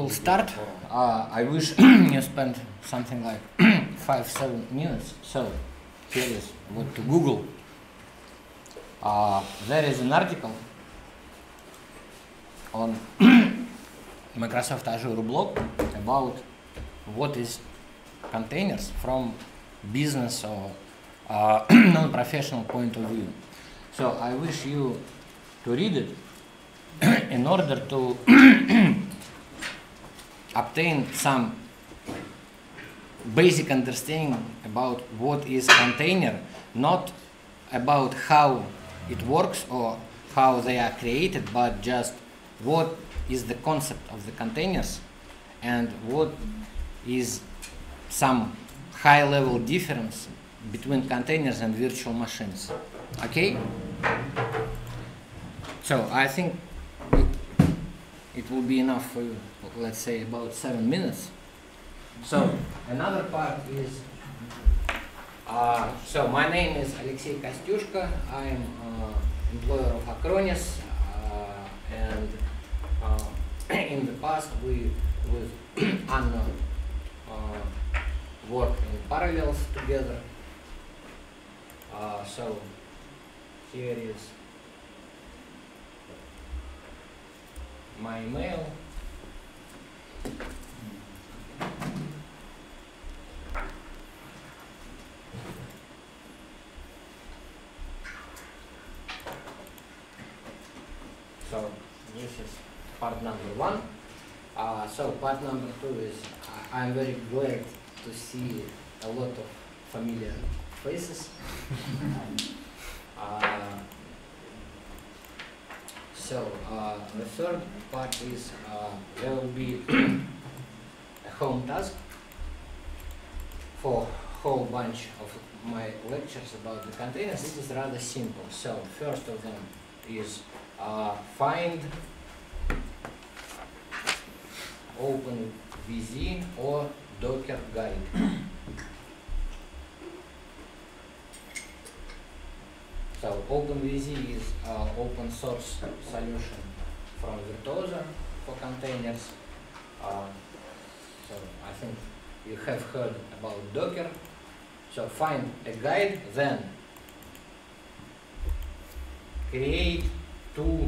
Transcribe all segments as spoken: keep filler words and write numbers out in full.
will start. Uh, I wish you spent something like five, seven minutes. So here is what to Google. Uh, there is an article on Microsoft Azure blog about what is containers from business or uh, non-professional point of view. So I wish you to read it in order to obtain some basic understanding about what is container, not about how it works or how they are created, but just what is the concept of the containers and what is some high-level difference between containers and virtual machines. Okay? So I think it will be enough for, let's say, about seven minutes. So another part is, uh, so my name is Alexey Kostyushko. I am uh, employer of Acronis, uh, and uh, in the past we with Anna uh, worked in parallels together. Uh, so here is my email. So this is part number one. Uh, so part number two is uh, I'm very glad to see a lot of familiar faces. uh, so uh, the third part is uh, there will be a home task for a whole bunch of my lectures about the containers. It is rather simple. So first of them is uh, find OpenVZ or Docker guide. So OpenVZ is uh, open source solution from Virtuoso for containers. Uh, so I think you have heard about Docker. So find a guide, then create two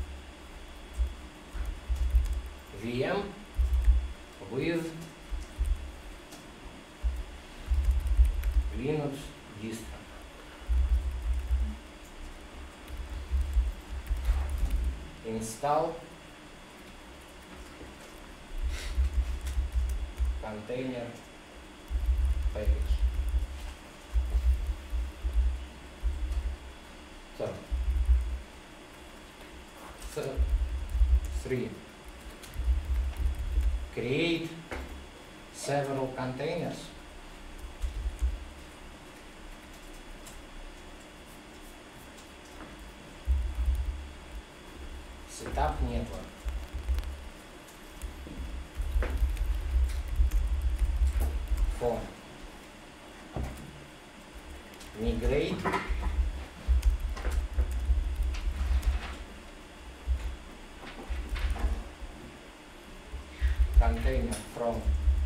V M with Linux distro. Install container package. So, so three. Create several containers. Set up network. Four. Migrate container from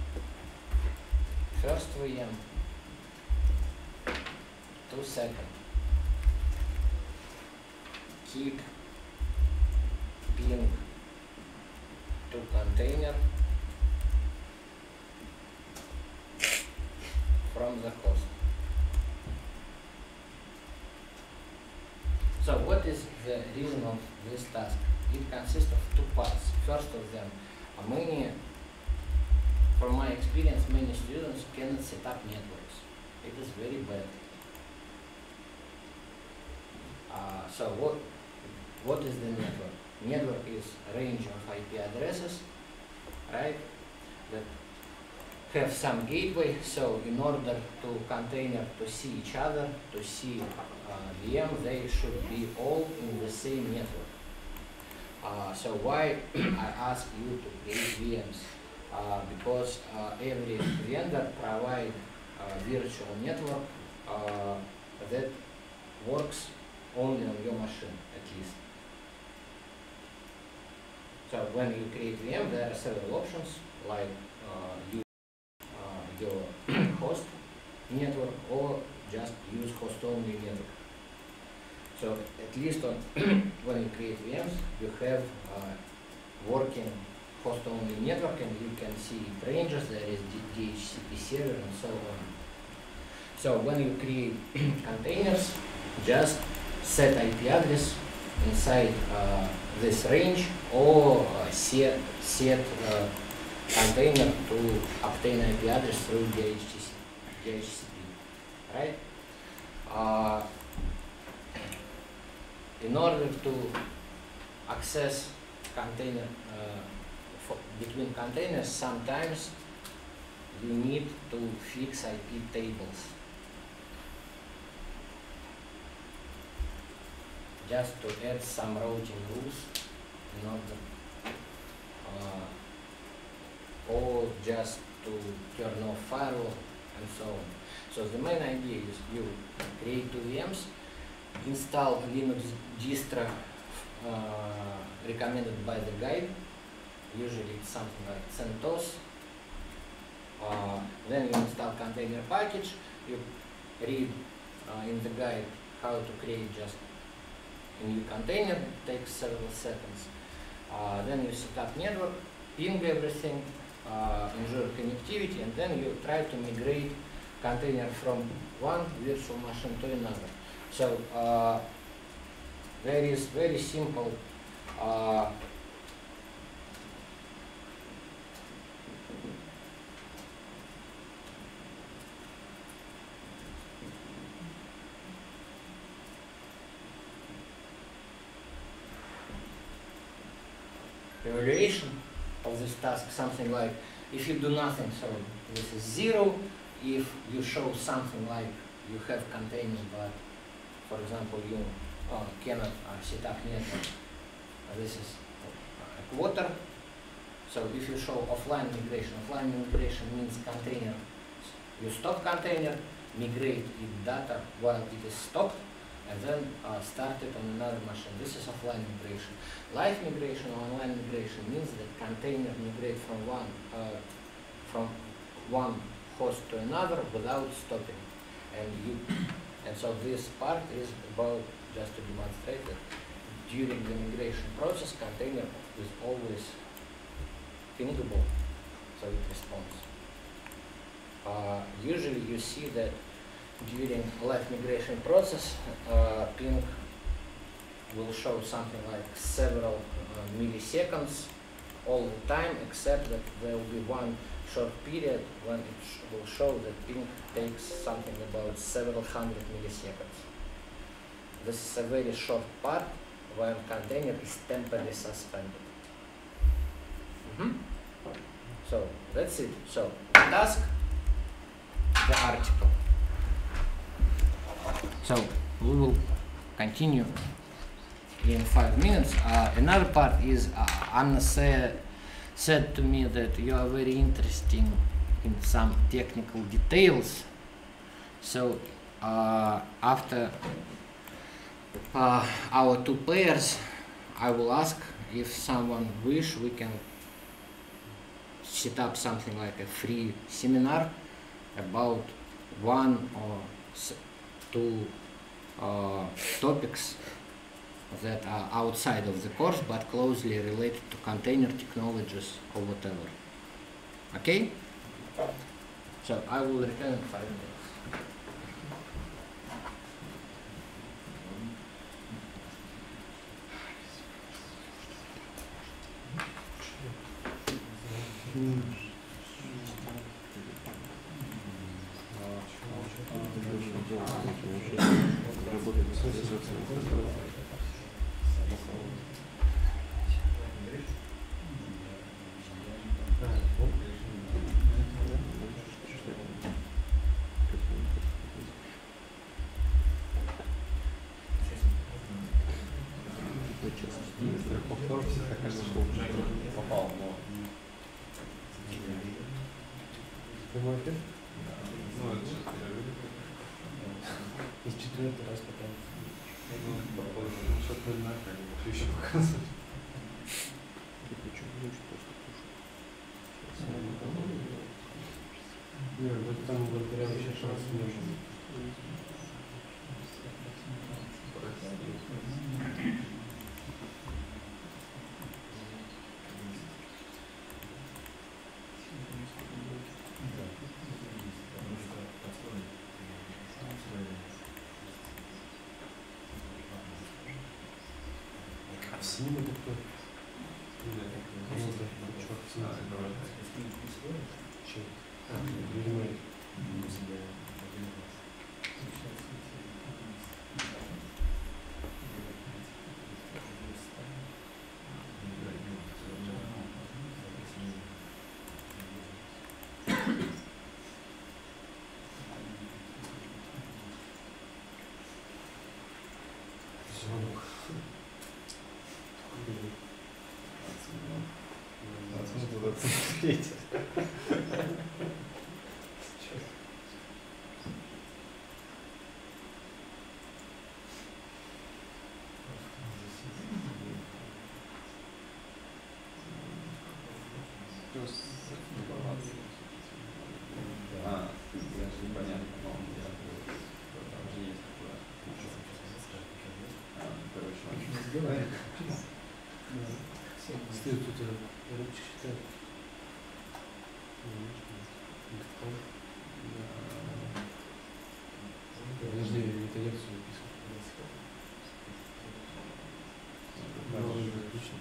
first V M to second. Keep ping to container from the host. So what is the reason of this task? It consists of two parts. First of them, many, from my experience, many students cannot set up networks. It is very bad. Uh, so what, what is the network? Network is a range of I P addresses, right, that have some gateway. So in order to container to see each other, to see uh, V M, they should be all in the same network. Uh, so why I ask you to create V Ms? Uh, because uh, every vendor provides a virtual network uh, that works only on your machine, at least. So when you create V M, there are several options, like uh, use uh, your host network or just use host-only network. So at least on when you create V Ms, you have uh, working host-only network, and you can see ranges. There is D H C P server and so on. So when you create containers, just set I P address inside uh, this range, or uh, set set uh, container to obtain I P address through D H C P, right? Uh, in order to access container uh, for between containers, sometimes you need to fix I P tables. Just to add some routing rules in order, uh, or just to turn off firewall and so on. So the main idea is you create two V Ms, install Linux distro uh, recommended by the guide. Usually it's something like CentOS. Uh, then you install container package. You read uh, in the guide how to create just a new container. It takes several seconds. Uh, then you set up network, ping everything, uh, ensure connectivity, and then you try to migrate container from one virtual machine to another. So uh, there is very simple uh, evaluation of this task, something like if you do nothing, so this is zero. If you show something like you have containers, but for example you uh, cannot uh, set up network, uh, this is a quarter. So if you show offline migration, offline migration means container, you stop container, migrate its data while it is stopped, and then uh, start it on another machine. This is offline migration. Live migration or online migration means that container migrate from one uh, from one host to another without stopping. And you and so this part is about just to demonstrate that during the migration process, container is always pingable, so it responds. Uh, usually you see that during live migration process, uh, ping will show something like several uh, milliseconds all the time, except that there will be one short period when it sh will show that ping takes something about several hundred milliseconds. This is a very short part when container is temporarily suspended. Mm-hmm. So that's it. So the task, the article. So we will continue in five minutes. Uh, another part is uh, Anna said, said to me that you are very interested in some technical details. So uh, after uh, our two pairs, I will ask if someone wish, we can set up something like a free seminar about one or two uh, topics that are outside of the course but closely related to container technologies or whatever. Okay? So I will return in five minutes. Попал, но... Прямой эфир? Ну, это же И четвертый раз потом. Ну, что-то нахрен, еще показывать. Нет, вот там благодаря вообще шанс не было. А в синем это кто? Чем? А, принимает. Звонок. А, даже непонятно, но я там же есть такое. А, короче, он Сделай. Стоит тут рыбчик считает. Подожди, это лекцию записываю. Отлично.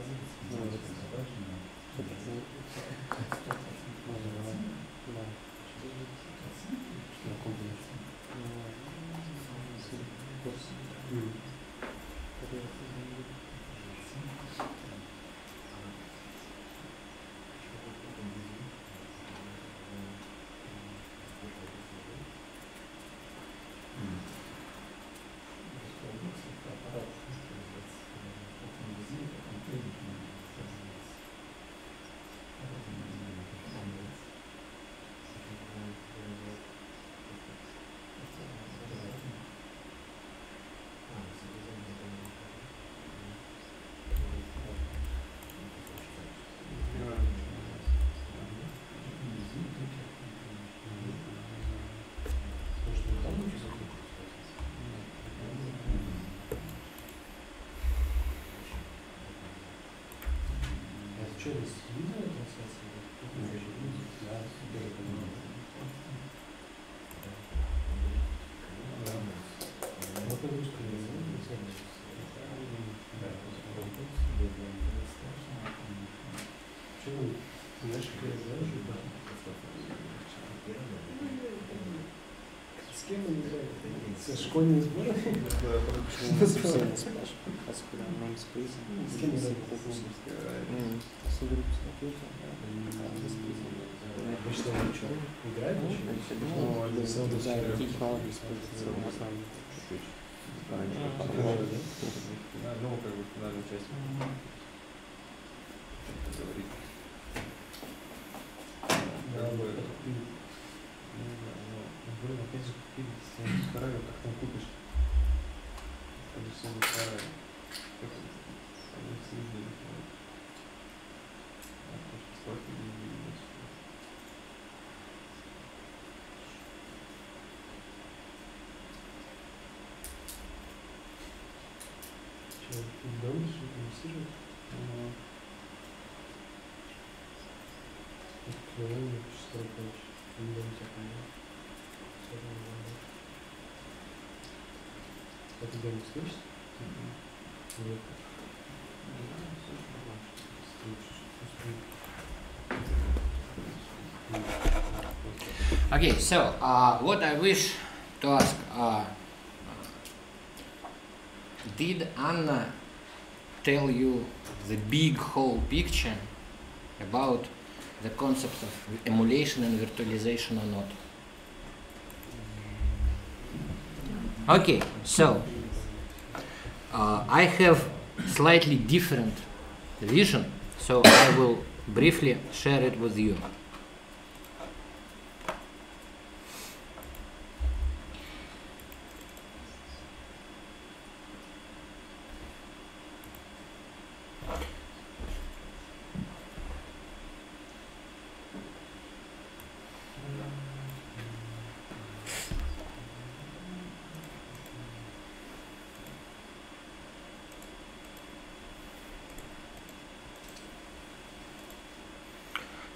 Что, здесь видео трансляция? Да, теперь понимаю. Вот это русская язык, что вы, наши знаешь, с кем вы играете? Со школьной сборной? Почему мы совсем не спрашиваем? С кем играете? С Вы что, ничего? Играете еще? Ну, это да, технологии используются в основном. ну, как бы финальную часть. Что-то говорит. Да, Как бы, это купили. Блин, опять же купили. Вторая, как там купишь? Это же самое второе. Как это? Они следили. Сколько не видно. Что, удалось инвестировать? Эквивалент шестьсот тысяч. Не дам тебя понять. Все равно. Это где не слышишь? Нет. Okay, so uh, what I wish to ask, uh, did Anna tell you the big whole picture about the concept of emulation and virtualization or not? Okay, so uh, I have slightly different vision, so I will briefly share it with you.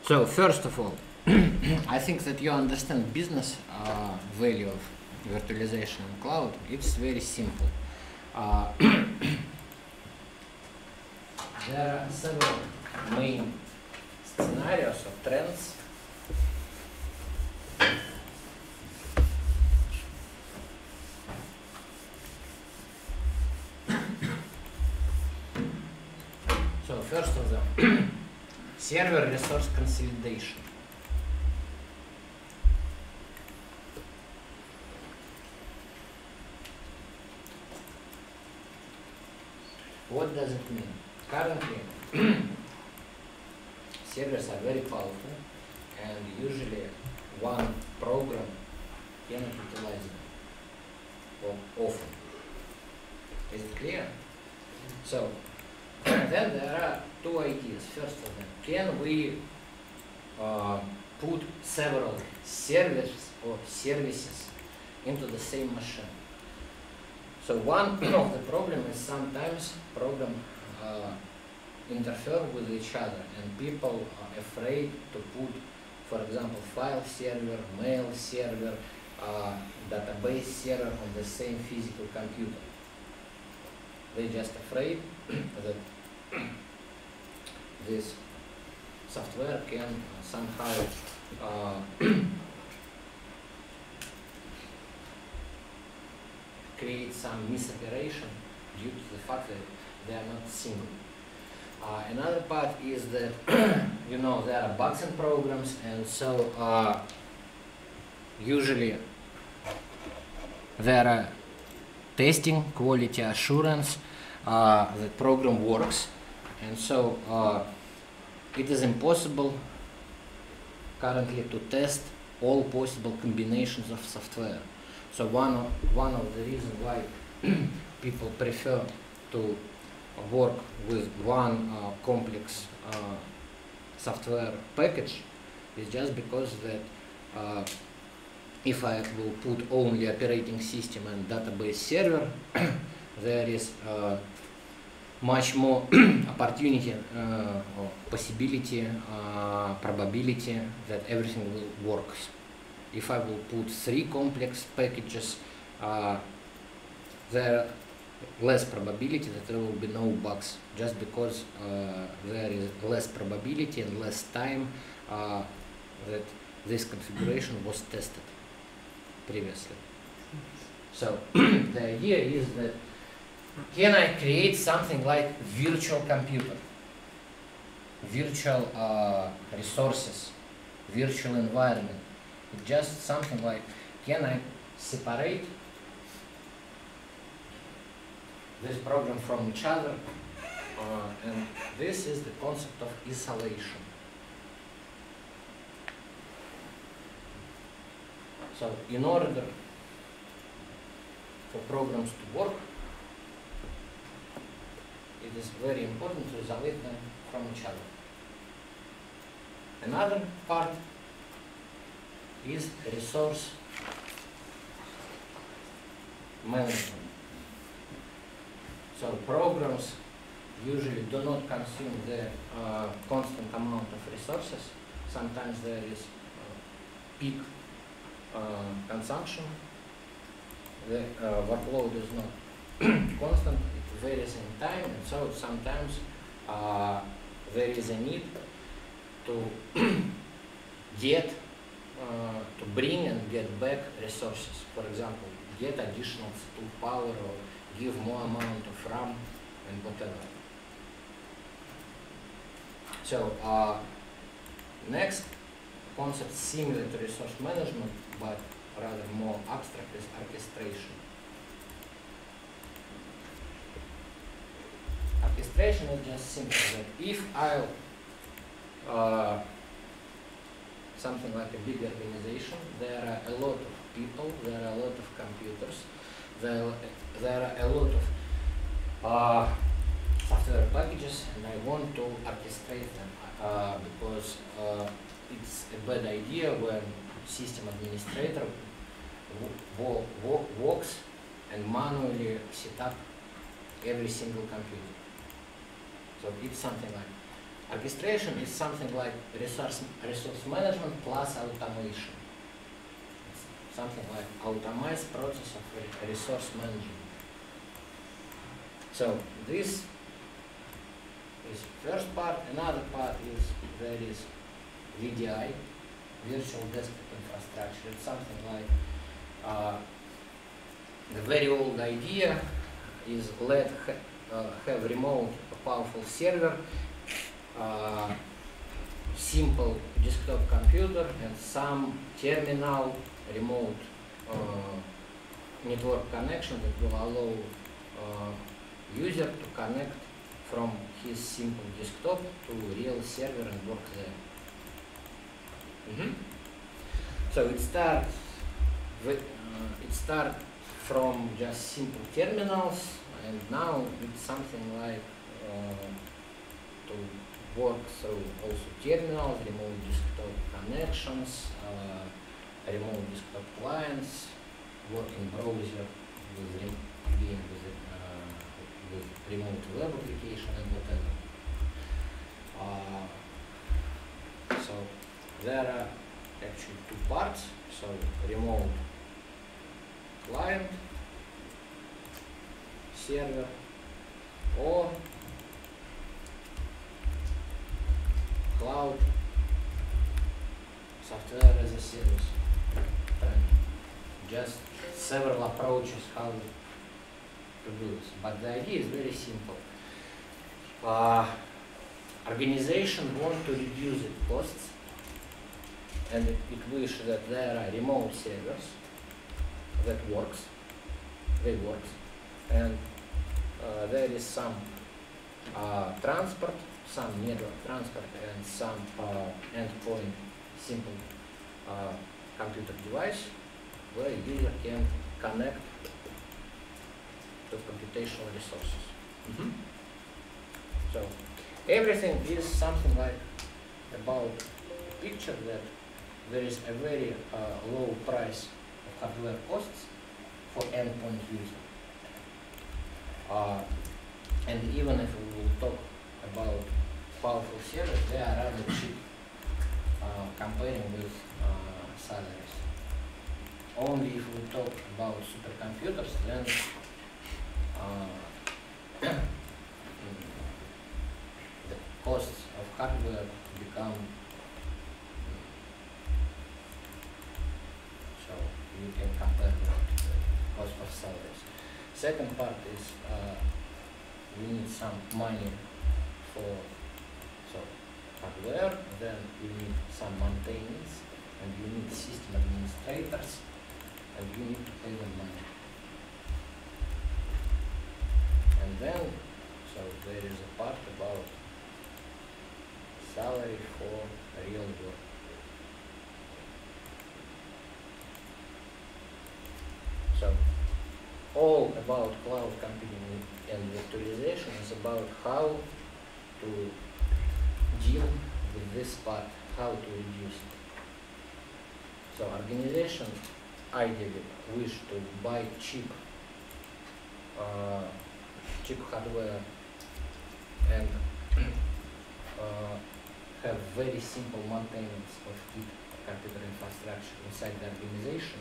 So first of all, I think that you understand business uh, value of virtualization in cloud. It's very simple. Uh, there are several main scenarios or trends. So first of them, server resource consolidation. What does it mean? Currently, servers are very powerful, and usually one program cannot utilize them or often. Is it clear? So then there are two ideas. First of them, can we uh, put several servers or services into the same machine? So one of the problem is sometimes program uh, interfere with each other, and people are afraid to put, for example, file server, mail server, uh, database server on the same physical computer. They're just afraid that this software can uh, somehow uh, create some misoperation due to the fact that they are not single. Uh, another part is that you know there are bugs in programs, and so uh, usually there are testing, quality assurance, uh, the program works, and so uh, it is impossible currently to test all possible combinations of software. So one of, one of the reasons why people prefer to work with one uh, complex uh, software package is just because that uh, if I will put only operating system and database server, there is uh, much more opportunity uh, or possibility, uh, probability that everything will work. If I will put three complex packages, uh, there are less probability that there will be no bugs, just because uh, there is less probability and less time uh, that this configuration was tested previously. So the idea is that can I create something like virtual computer, virtual uh, resources, virtual environment? It's just something like, can I separate this program from each other? Uh, and this is the concept of isolation. So in order for programs to work, it is very important to isolate them from each other. Another part is resource management. So programs usually do not consume the uh, constant amount of resources. Sometimes there is uh, peak uh, consumption. The uh, workload is not constant, it varies in time, and so sometimes uh, there is a need to get, uh, to bring and get back resources. For example, get additional C P U power or give more amount of RAM and whatever. So uh, next concept similar to resource management, but rather more abstract, is orchestration. Orchestration is just simple that if I'll uh, something like a big organization, there are a lot of people, there are a lot of computers, there, there are a lot of uh, software packages, and I want to orchestrate them uh, because uh, it's a bad idea when system administrator works and manually set up every single computer. So it's something like, orchestration is something like resource resource management plus automation. It's something like automized process of re resource management. So this is first part. Another part is there is V D I, virtual desktop infrastructure. It's something like uh, the very old idea is let ha uh, have remote powerful server, uh, simple desktop computer, and some terminal remote uh, network connection that will allow uh, user to connect from his simple desktop to real server and work there. Mm-hmm. So it starts with, uh, it starts from just simple terminals, and now it's something like uh, to work through also terminals, remote desktop connections, uh, remote desktop clients, work in browser with rem again with, uh, with remote web application and whatever. Uh, so there are actually two parts. So remote client, server, or cloud software as a service. Just several approaches how to do this, but the idea is very simple. Uh, organization want to reduce its costs, and it, it wish that there are remote servers that works, they works, and uh, there is some uh, transport, some network transport, and some uh, endpoint simple uh, computer device where user can connect to computational resources. Mm-hmm. So everything is something like about a picture that there is a very uh, low price of hardware costs for endpoint user. Uh, and even if we will talk about powerful servers, they are rather cheap uh, comparing with uh, salaries. Only if we talk about supercomputers, then uh, the costs of hardware become, so you can compare the cost of salaries. Second part is uh, we need some money for so hardware, then you need some maintenance, and you need system administrators, and you need to pay them money. And then, so there is a part about salary for real work. So all about cloud computing and virtualization is about how to deal with this part, how to reduce it. So organization ideally wish to buy cheap uh, cheap hardware and uh, have very simple maintenance of key computer infrastructure inside the organization,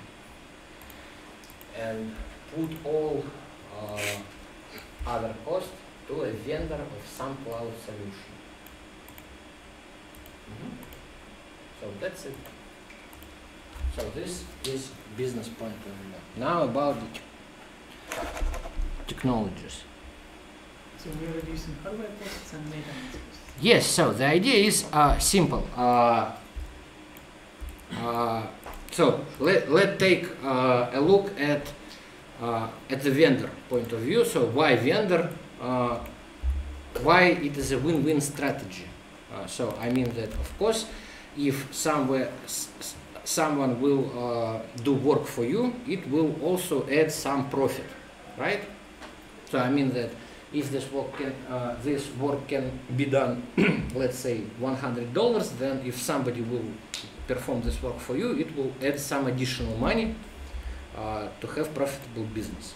and put all uh, other costs to a vendor of some cloud solution. Mm-hmm. So that's it. So this is business point of view. Now about the te technologies. So we are reducing hardware costs and maintenance costs. Yes, so the idea is uh, simple. Uh, uh, so let, let's take uh, a look at uh, at the vendor point of view. So why vendor? Uh, why it is a win-win strategy? Uh, so I mean that of course, if somewhere s someone will uh, do work for you, it will also add some profit, right? So I mean that if this work can uh, this work can be done, let's say one hundred dollars, then if somebody will perform this work for you, it will add some additional money uh, to have profitable business,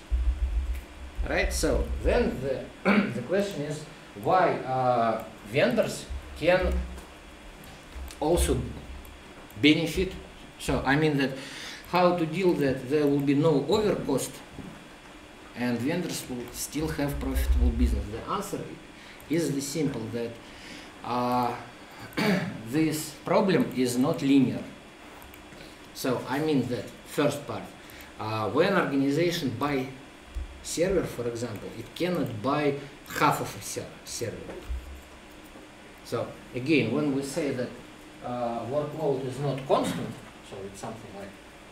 right? So then the the question is why uh, vendors can also benefit. So I mean that how to deal that there will be no overcost and vendors will still have profitable business. The answer is the simple that uh, this problem is not linear. So I mean that first part, uh, when organization buy server, for example, it cannot buy half of a ser server. So again, when we say that uh, workload is not constant, so it's something like,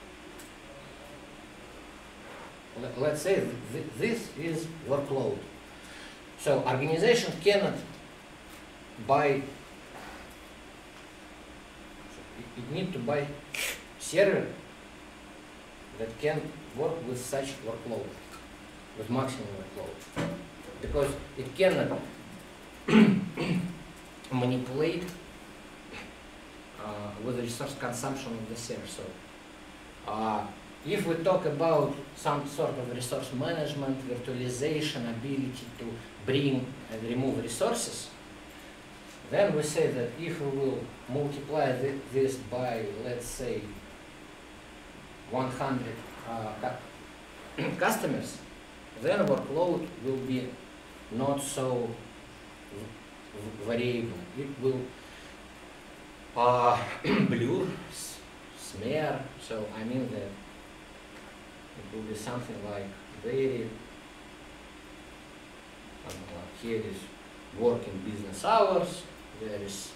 let, let's say th this is workload. So organization cannot buy, it, it need to buy server that can work with such workload, with maximum workload, because it cannot manipulate uh, with the resource consumption of the server. So, uh, if we talk about some sort of resource management, virtualization, ability to bring and remove resources, then we say that if we will multiply th this by, let's say, one hundred uh, customers, then workload will be not so variable. It will uh, blur, smear. So I mean that it will be something like very, like here is working business hours, there is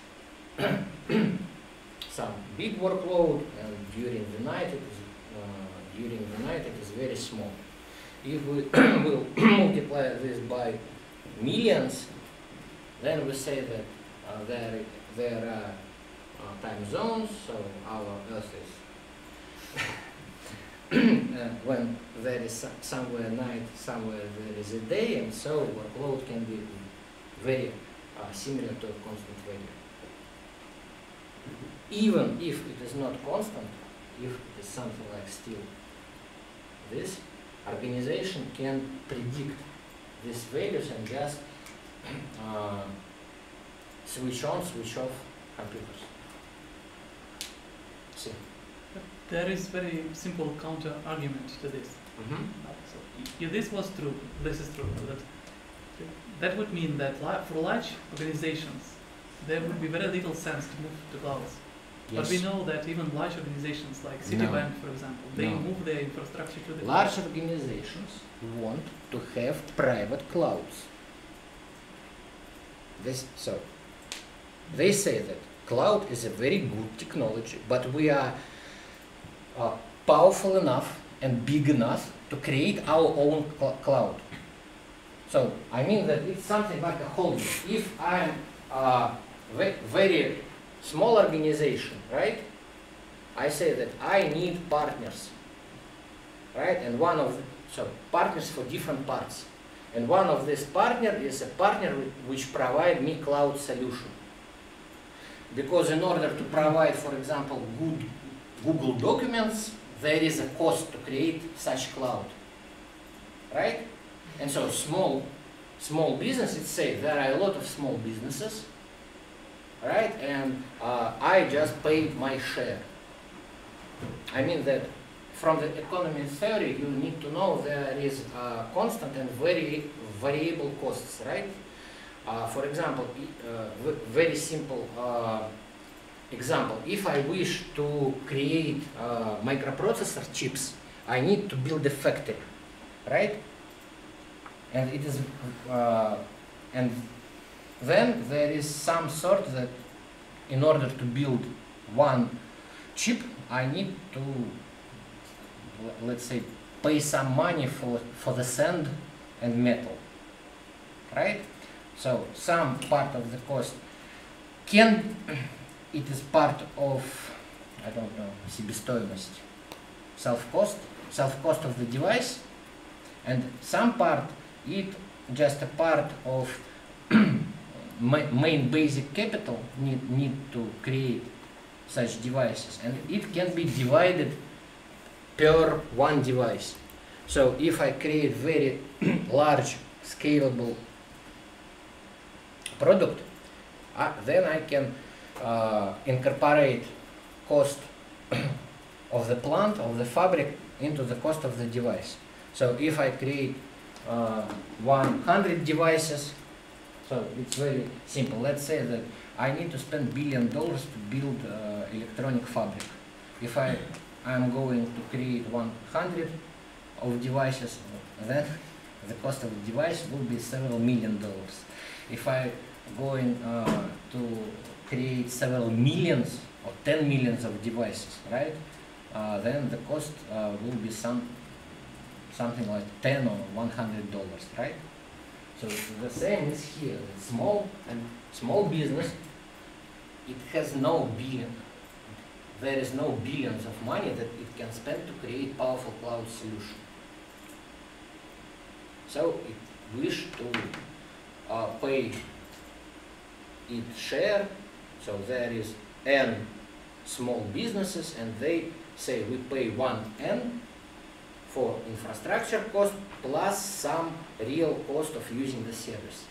some big workload, and during the night it is uh, during the night it is very small. If we will multiply this by millions, then we say that uh, there there are uh, time zones. So our Earth is uh, when there is somewhere night, somewhere there is a day, and so workload can be very uh, similar to a constant value. Even if it is not constant, if it is something like still this, organization can predict these values and just uh, switch on, switch off computers. See. There is very simple counter argument to this. Mm-hmm. So if this was true, this is true, that that would mean that li for large organizations, there would be very little sense to move to clouds. Yes. But we know that even large organizations like No. Citibank, for example, they No. move their infrastructure to the Large cloud. organizations want to have private clouds. This, so they say that cloud is a very good technology, but we are uh, powerful enough and big enough to create our own cl cloud. So I mean that it's something like a holding. If I'm a ve very small organization, right? I say that I need partners, right? And one of the, so partners for different parts. And one of these partner is a partner which provide me cloud solution. Because in order to provide, for example, good Google Documents, there is a cost to create such cloud, right? And so small, small businesses say there are a lot of small businesses, right? And uh, I just pay my share. I mean that from the economy theory, you need to know there is uh, constant and very variable costs, right? Uh, for example, uh, very simple uh, example. If I wish to create uh, microprocessor chips, I need to build a factory, right? And it is, uh, and then there is some sort that in order to build one chip, I need to, let's say, pay some money for, for the sand and metal, right? So some part of the cost can, it is part of, I don't know, себестоимость, self-cost, self-cost of the device, and some part it just a part of main basic capital need, need to create such devices, and it can be divided per one device. So if I create very large scalable product, I, then I can uh, incorporate cost of the plant, of the fabric, into the cost of the device. So if I create uh, one hundred devices, so it's very simple. Let's say that I need to spend billion dollars to build uh, electronic fabric. If I am going to create one hundred of devices, then the cost of the device will be several million dollars. If I going uh, to create several millions or ten millions of devices, right? Uh, then the cost uh, will be some something like ten or one hundred dollars, right? So the same is here. Small and small business, it has no billion. There is no billions of money that it can spend to create powerful cloud solution. So it wish to uh, pay its share. So there is n small businesses, and they say we pay one n for infrastructure cost plus some real cost of using the service.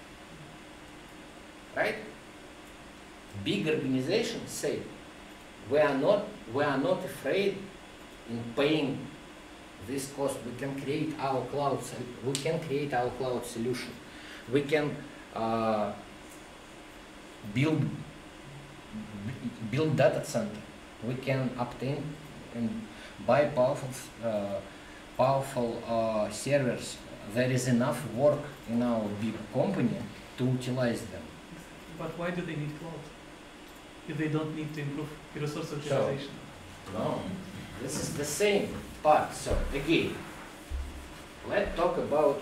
Right? Big organizations say we are not we are not afraid in paying this cost. We can create our cloud. We can create our cloud solution. We can uh, build build data center. We can obtain and buy powerful uh, powerful uh, servers. There is enough work in our big company to utilize them. But why do they need cloud if they don't need to improve resource So, utilization? No, this is the same part. So again, let's talk about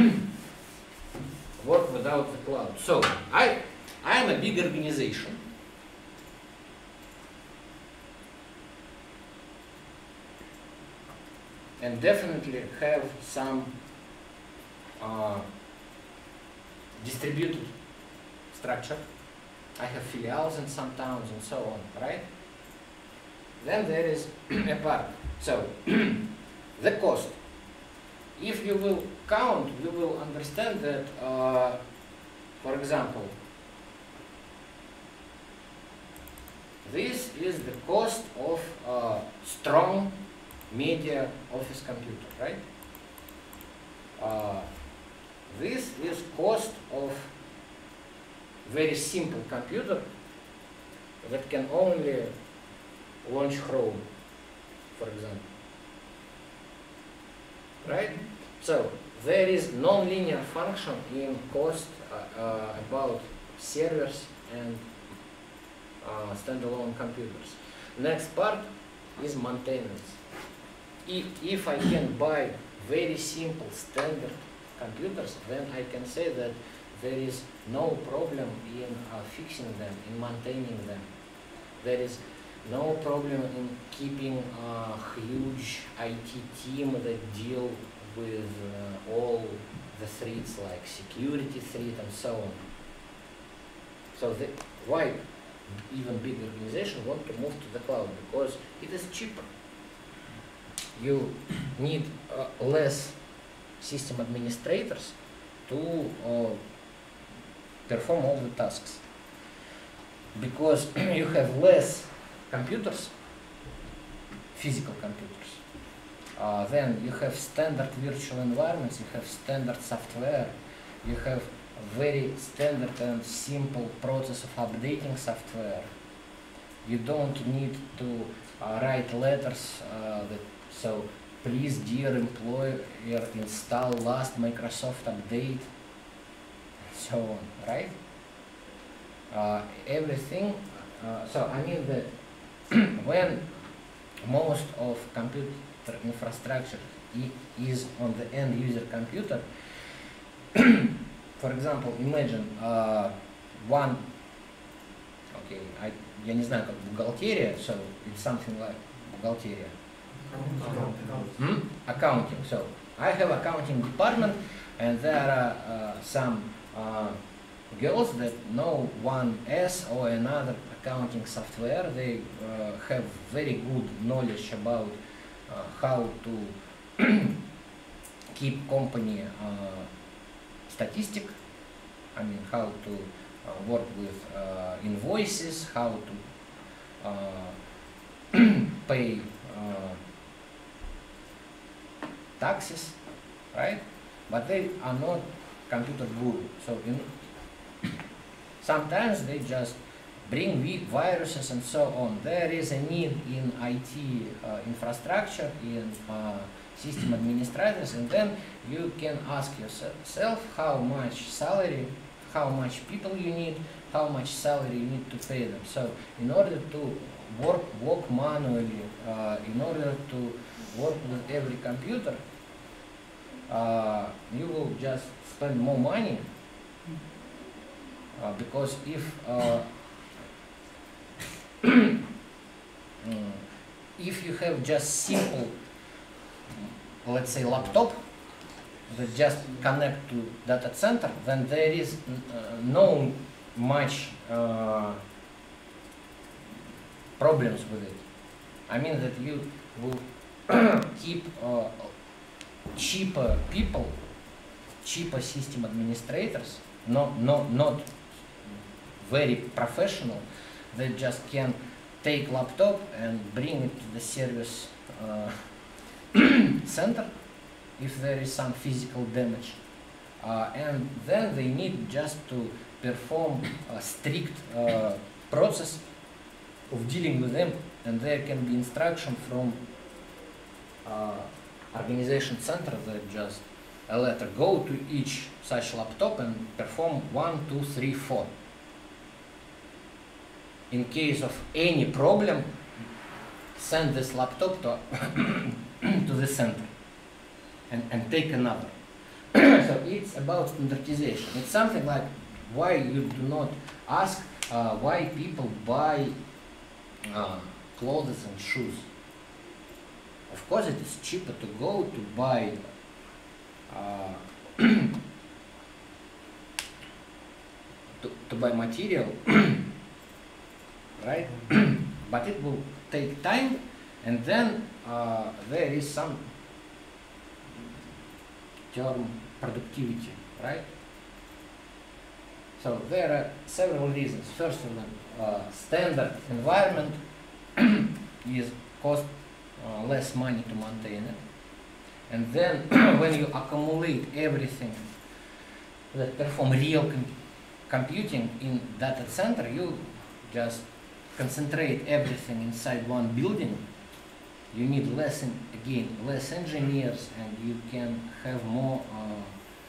work without the cloud. So I I am a big organization. And definitely have some uh, distributed structure. I have filials in some towns and so on, right? Then there is a part. So the cost. If you will count, you will understand that, uh, for example, this is the cost of uh, strong media office computer, right? Uh, this is cost of very simple computer that can only launch Chrome, for example. Right? So there is non-linear function in cost uh, uh, about servers and uh, standalone computers. Next part is maintenance. If, if I can buy very simple standard computers, then I can say that there is no problem in uh, fixing them, in maintaining them. There is no problem in keeping a huge I T team that deal with uh, all the threats like security threat and so on. So the, why even big organizations want to move to the cloud? Because it is cheaper. You need uh, less system administrators to uh, perform all the tasks. Because you have less computers, physical computers, uh, then you have standard virtual environments, you have standard software, you have a very standard and simple process of updating software. You don't need to uh, write letters uh, that so please dear employer install last Microsoft update and so on, right? Uh, everything, uh, so I mean that when most of computer infrastructure I is on the end user computer, for example, imagine uh, one, okay, I, я не знаю как бухгалтерия, so it's something like бухгалтерия. Hmm? Accounting. So I have accounting department, and there are uh, some uh, girls that know one S or another accounting software. They uh, have very good knowledge about uh, how to keep company uh, statistic. I mean how to uh, work with uh, invoices, how to uh, pay uh, taxes, right? But they are not computer guru. So in sometimes they just bring vi viruses and so on. There is a need in I T uh, infrastructure, in uh, system administrators, and then you can ask yourself how much salary, how much people you need, how much salary you need to pay them. So in order to work, work manually, uh, in order to work with every computer, uh, you will just spend more money, uh, because if uh, if you have just simple, let's say, laptop that just connect to data center, then there is uh, no much uh, problems with it. I mean that you will keep uh, cheaper people, cheaper system administrators, not, not, not very professional, that just can take laptop and bring it to the service uh, center if there is some physical damage. Uh, and then they need just to perform a strict uh, process of dealing with them, and there can be instruction from uh, organization center that just a letter go to each such laptop and perform one, two, three, four. In case of any problem, send this laptop to, to the center and, and take another. So it's about standardization. It's something like why you do not ask uh, why people buy uh, clothes and shoes. Of course it is cheaper to go to buy uh, to, to buy material, right? But it will take time, and then uh, there is some term productivity, right? So there are several reasons. First of them, uh, standard environment is cost uh, less money to maintain it. And then when you accumulate everything that perform real com computing in data center, you just concentrate everything inside one building. You need less, in, again, less engineers, and you can have more, uh,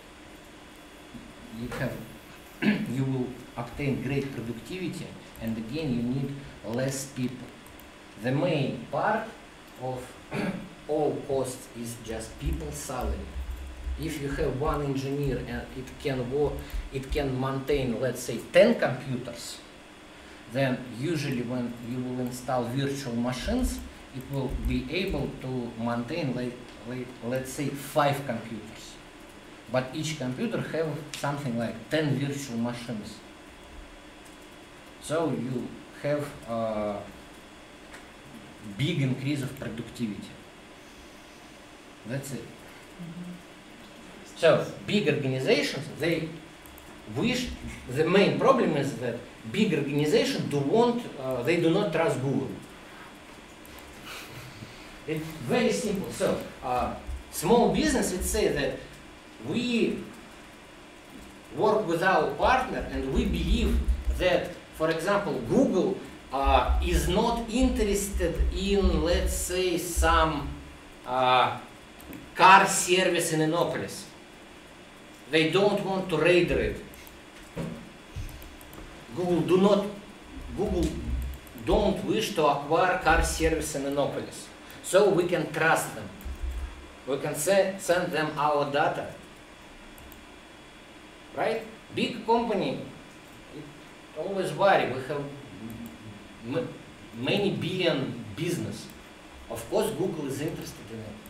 you have, you will obtain great productivity, and again, you need less people. The main part of all costs is just people's salary. If you have one engineer and it can work, it can maintain, let's say, ten computers, then usually when you will install virtual machines, it will be able to maintain, like, like, let's say, five computers. But each computer have something like ten virtual machines. So you have a big increase of productivity. That's it. So big organizations, they wish, the main problem is that big organizations do want, uh, they do not trust Google. It's very simple. So uh, small business, let's say that we work with our partner and we believe that, for example, Google uh, is not interested in, let's say, some uh, car service in Innopolis. They don't want to raider it. Google do not, Google don't wish to acquire car service in Innopolis. So we can trust them. We can se send them our data. Right? Big company, it always worry. We have m many billion business. Of course, Google is interested in it.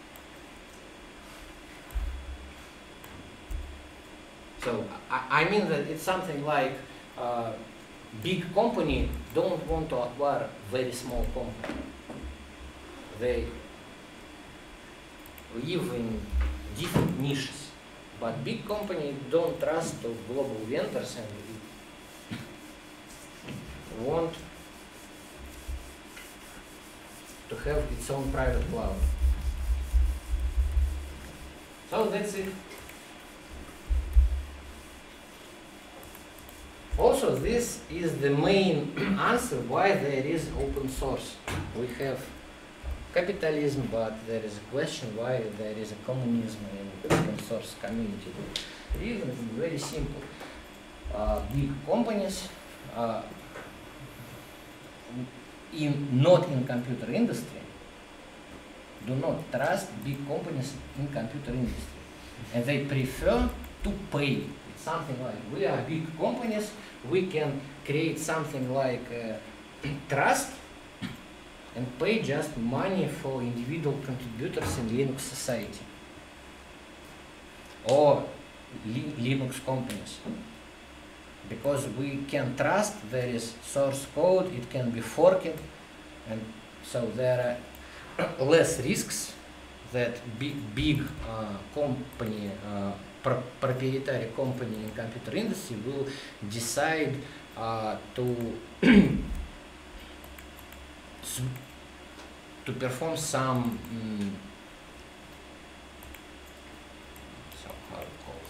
So I, I mean that it's something like uh, big company don't want to acquire very small company. They live in different niches, but big company don't trust to global vendors, and want to have its own private cloud. So that's it. Also, this is the main answer why there is open source. We have capitalism, but there is a question why there is a communism in open source community. The reason is very simple. Uh, big companies, uh, in, not in computer industry, do not trust big companies in computer industry. And they prefer to pay. It's something like, we are big companies, we can create something like uh, trust and pay just money for individual contributors in Linux society or li Linux companies. Because we can trust there is source code, it can be forked, and so there are less risks that big, big uh, company, uh, pro proprietary company in computer industry will decide uh, to to perform some um, so how it calls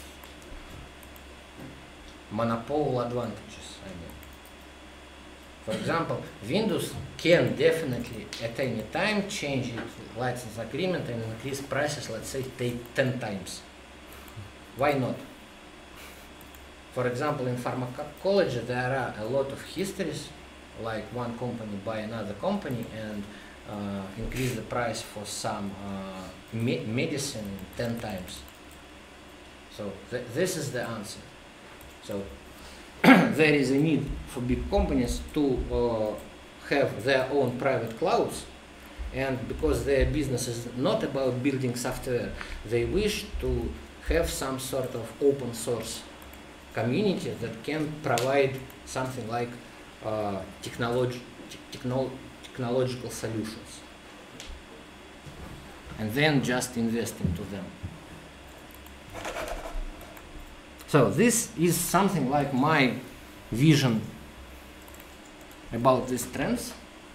monopoly advantages. I mean, for example, Windows can definitely at any time change its license agreement and increase prices, let's say, take ten times. Why not? For example, in pharmacology, there are a lot of histories, like one company buy another company and uh, increase the price for some uh, me medicine ten times. So th this is the answer. So there is a need for big companies to uh, have their own private clouds, and because their business is not about building software, they wish to have some sort of open source community that can provide something like uh, technology, techno technological solutions, and then just invest into them. So this is something like my vision about these trends.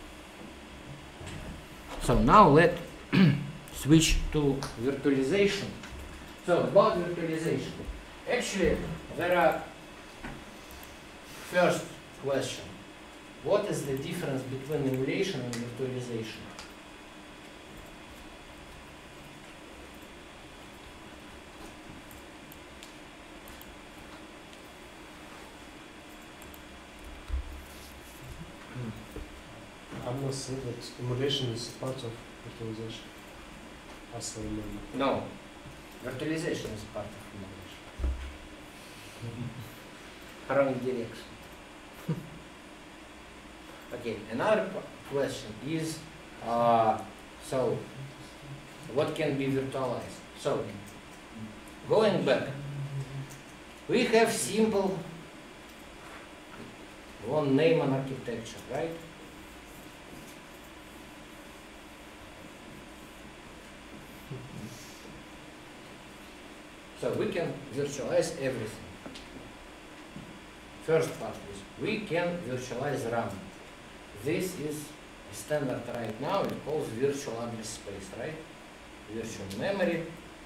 So now let's switch to virtualization. So about virtualization, actually there are first question: what is the difference between emulation and virtualization? I must say that emulation is part of virtualization, as I remember. No, virtualization is part of emulation. Wrong direction. Okay, another question is, uh, so what can be virtualized? So, going back, we have simple one name and architecture, right? So we can virtualize everything. First part is we can virtualize RAM. This is a standard right now. It calls virtual address space, right? Virtual memory.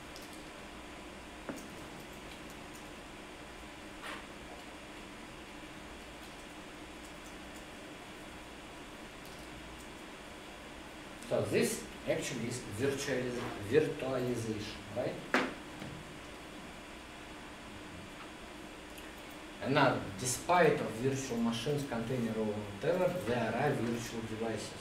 So this actually is virtualiz virtualization, right? And now, despite of virtual machines, container or whatever, there are virtual devices.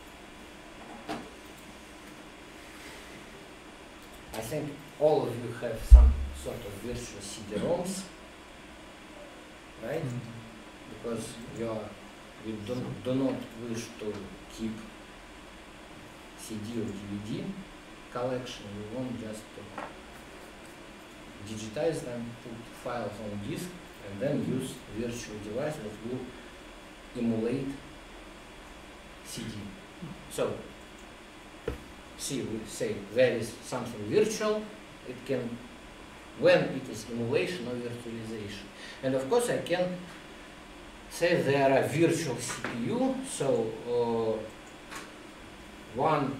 I think all of you have some sort of virtual C D ROMs, right? Mm-hmm. Because you are, you don't, do not wish to keep C D or D V D collection. You want just to digitize them, put files on disk, and then use virtual device that will emulate C D. So, see, we say there is something virtual, it can, when it is emulation or virtualization. And of course I can say there are virtual C P U, so uh, one,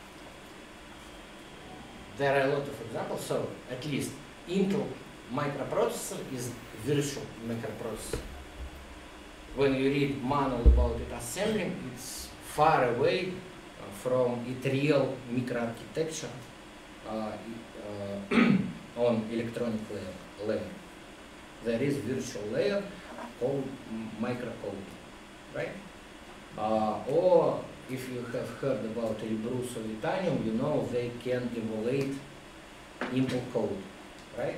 there are a lot of examples, so at least Intel microprocessor is virtual microprocessor. When you read manual about it assembling, it's far away uh, from its real microarchitecture uh, uh, on electronic layer, layer. There is virtual layer called microcode, right? Uh, or if you have heard about Elbrus or Titanium, you know they can emulate Intel code, right?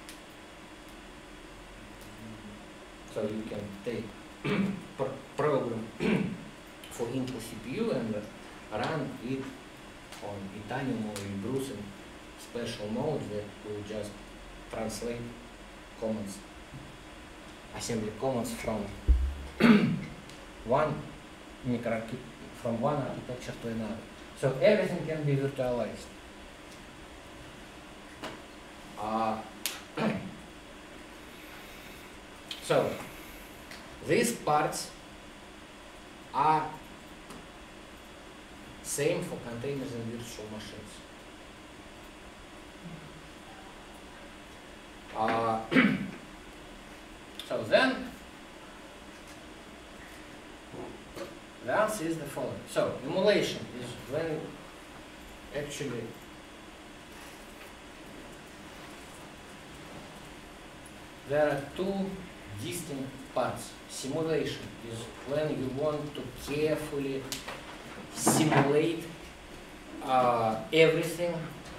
So you can take pro program for Intel C P U and run it on Titanium or Elbrus in special mode that will just translate commands, assembly commands from one micro from one architecture to another. So everything can be virtualized. Uh, so these parts are same for containers and virtual machines. Uh, so then the answer is the following. So emulation is when actually there are two distinct parts. Simulation is when you want to carefully simulate uh, everything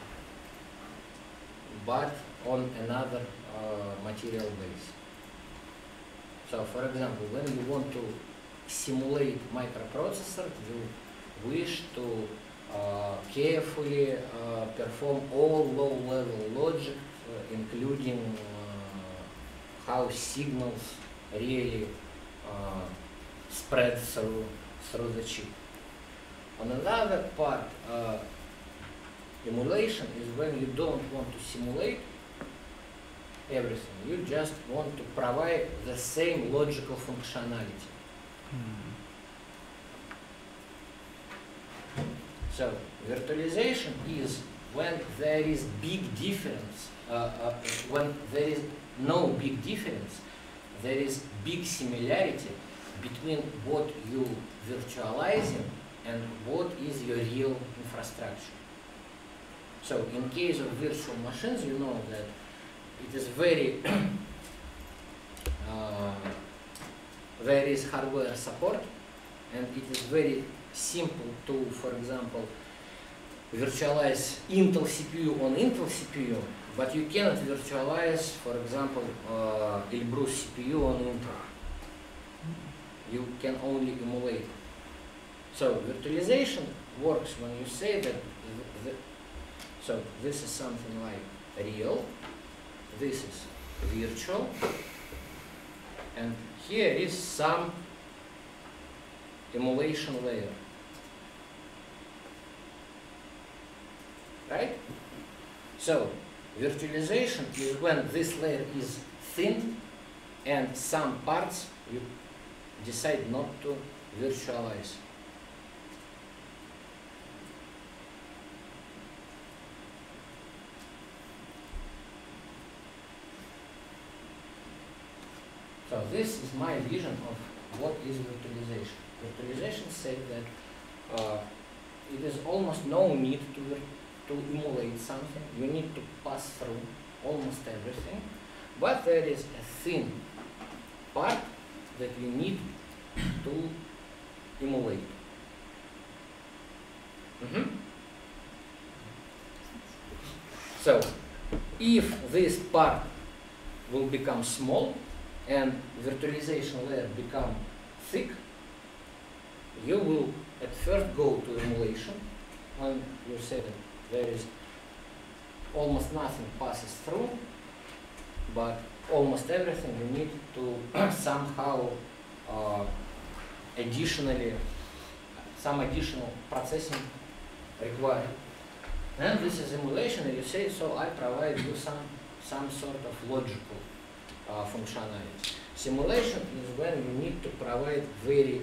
but on another uh, material base. So for example, when you want to simulate microprocessor, you wish to uh, carefully uh, perform all low-level logic, uh, including uh, how signals really uh, spread through, through the chip. On another part, uh, emulation is when you don't want to simulate everything, you just want to provide the same logical functionality. Hmm. So virtualization is when there is big difference, uh, uh, when there is no big difference, there is big similarity between what you virtualizing and what is your real infrastructure. So in case of virtual machines, you know that it is very, uh, there is hardware support, and it is very simple to, for example, virtualize Intel C P U on Intel C P U, but you cannot virtualize, for example, uh, Elbrus C P U on Intel. You can only emulate. So virtualization works when you say that, the, the, so this is something like real, this is virtual, and here is some emulation layer. Right? So virtualization is when this layer is thin and some parts you decide not to virtualize. So this is my vision of what is virtualization. Virtualization says that uh, it is almost no need to vir to emulate something. You need to pass through almost everything, but there is a thin part that you need to emulate. Mm-hmm. So if this part will become small and virtualization layer become thick, you will at first go to emulation when you say that there is almost nothing passes through, but almost everything you need to somehow uh, additionally, some additional processing required. And this is emulation, and you say, so I provide you some, some sort of logical uh, functionality. Simulation is when you need to provide very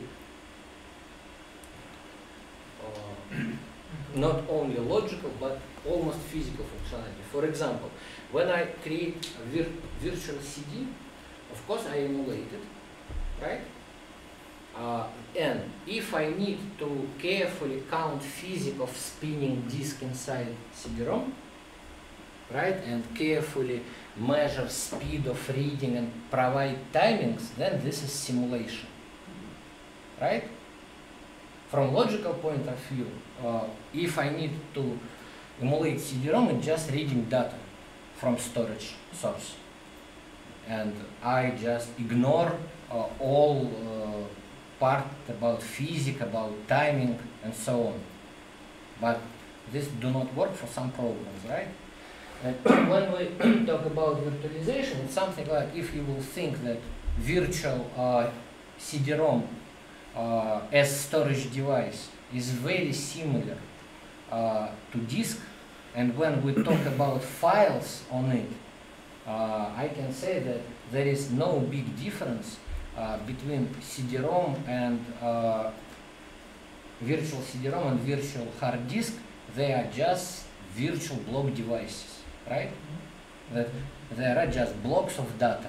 uh, not only logical but almost physical functionality. For example, when I create a vir virtual C D, of course I emulate it, right? Uh, and if I need to carefully count physics of spinning disk inside C D ROM, right, and carefully measure speed of reading and provide timings, then this is simulation, right? From logical point of view, uh, if I need to emulate C D ROM, it's just reading data from storage source, and I just ignore uh, all uh, part about physics, about timing, and so on. But this do not work for some programs, right? And when we talk about virtualization, it's something like if you will think that virtual uh, C D ROM uh, as storage device is very similar uh, to disk, and when we talk about files on it, uh, I can say that there is no big difference uh, between C D ROM and uh, virtual C D ROM and virtual hard disk. They are just virtual block devices, right? That there are just blocks of data.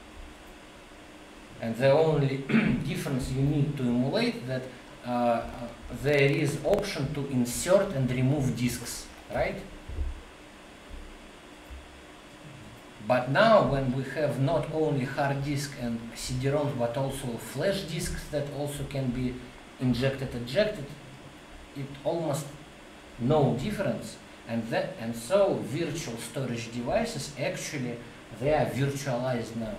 And the only difference you need to emulate that uh, there is option to insert and remove disks, right? But now when we have not only hard disk and C D ROMs but also flash disks that also can be injected, ejected, it almost no difference. And that, and so virtual storage devices actually they are virtualized now,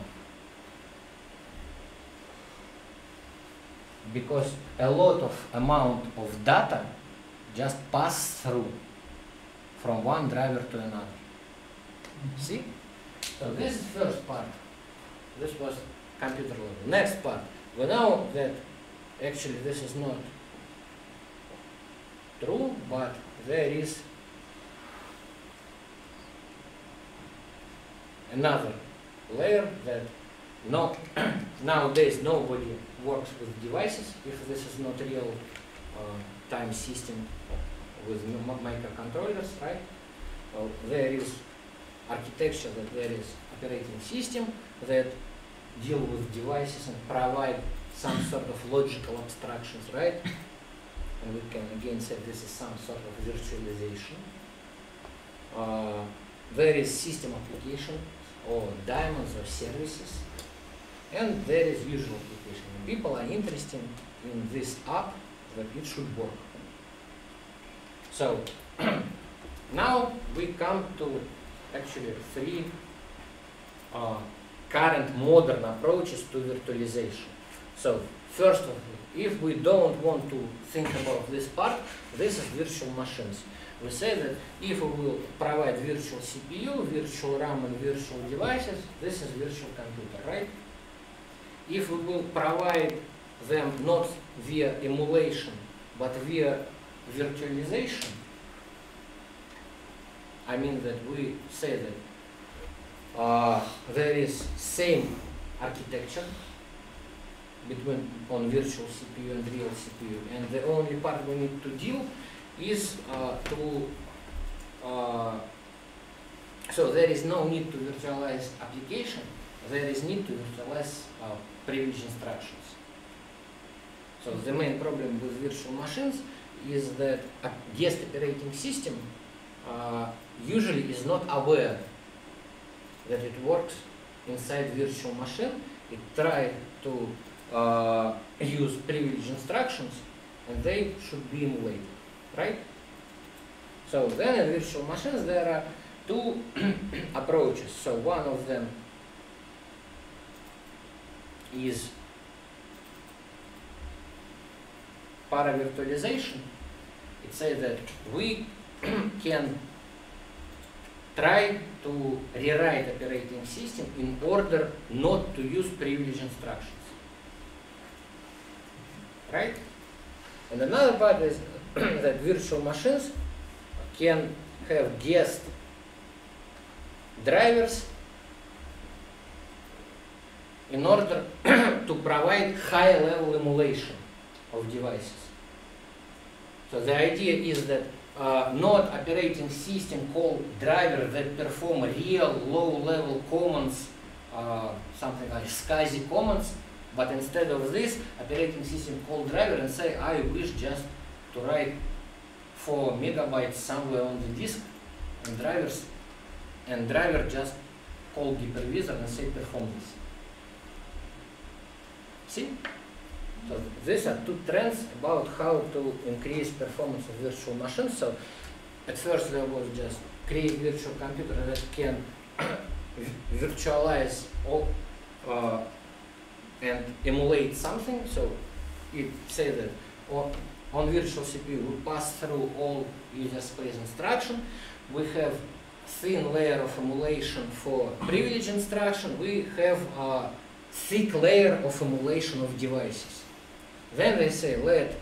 because a lot of amount of data just pass through from one driver to another. See? So this is first part. This was computer level. Next part. We know that actually this is not true, but there is another layer that no nowadays nobody works with devices if this is not real uh, time system with microcontrollers, right? So there is architecture that there is operating system that deal with devices and provide some sort of logical abstractions, right? And we can again say this is some sort of virtualization. Uh, there is system application or daemons or services, and there is visual application. People are interested in this app that it should work. So now we come to actually three uh, current modern approaches to virtualization. So first of all, if we don't want to think about this part, this is virtual machines. We say that if we will provide virtual C P U, virtual RAM and virtual devices, this is virtual computer, right? If we will provide them not via emulation, but via virtualization, I mean that we say that uh, there is same architecture between on virtual C P U and real C P U, and the only part we need to deal is uh, to uh, so there is no need to virtualize application, there is need to virtualize uh, privilege instructions. So the main problem with virtual machines is that a guest operating system uh, usually is not aware that it works inside virtual machine. It tries to uh, use privilege instructions, and they should be emulated, right? So then in virtual machines there are two approaches. So one of them is paravirtualization. It says that we can try to rewrite operating system in order not to use privilege instructions, right? And another part is that virtual machines can have guest drivers in order to provide high level emulation of devices. So the idea is that uh, not operating system called driver that perform real low level commands, uh, something like SCSI commands, but instead of this, operating system called driver and say, I wish just to write four megabytes somewhere on the disk, and drivers, and driver just call hypervisor and say perform this. See? So these are two trends about how to increase performance of virtual machines. So at first there was just create virtual computer that can virtualize all, uh, and emulate something. So it says that on, on virtual C P U we pass through all user space instruction. We have thin layer of emulation for privilege instruction. We have a thick layer of emulation of devices. Then they say let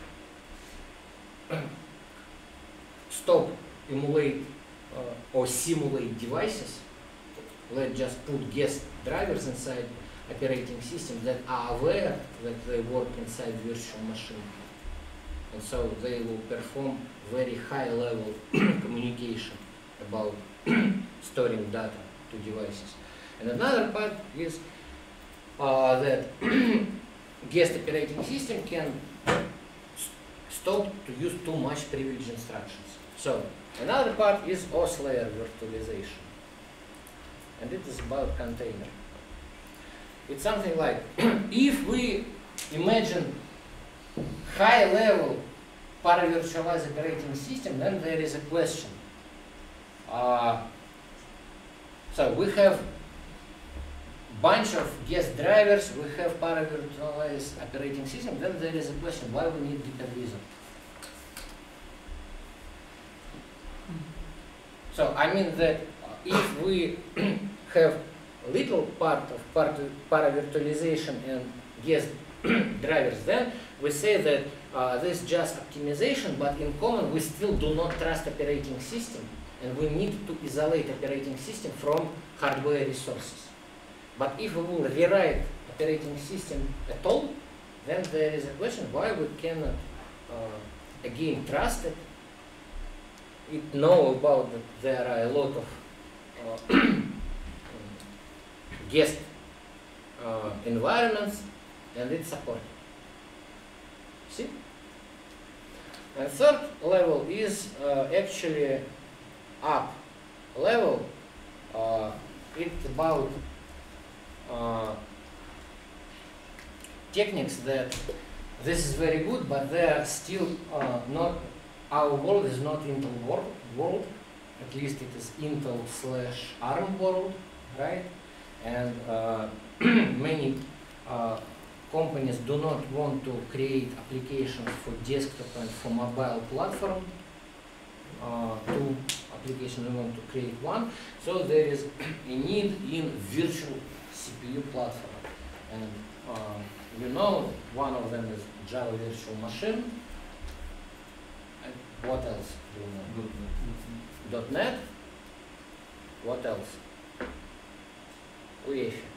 stop emulate uh, or simulate devices. Let's just put guest drivers inside operating systems that are aware that they work inside virtual machine. And so they will perform very high level communication about storing data to devices. And another part is uh, that guest operating system can st stop to use too much privileged instructions. So another part is O S layer virtualization. And it is about container. It's something like, if we imagine high level para-virtualized operating system, then there is a question. Uh, so we have bunch of guest drivers, we have para-virtualized operating system, then there is a question, why we need hypervisor? So I mean that if we have little part of para-virtualization and guest drivers, then we say that uh, this is just optimization, but in common we still do not trust operating system, and we need to isolate operating system from hardware resources. But if we will rewrite operating system at all, then there is a question why we cannot uh, again trust it. It know about that there are a lot of uh, guest uh, environments, and it's supported. See? And third level is uh, actually up level. Uh, it's about uh, techniques that this is very good, but they are still uh, not, our world is not Intel world, world, at least it is Intel slash ARM world, right? And uh, many uh, companies do not want to create applications for desktop and for mobile platform. Uh, two applications, we want to create one. So there is a need in virtual C P U platform. And uh, you know, one of them is Java Virtual Machine. And what else do you know? .NET. .NET. What else? U E F I.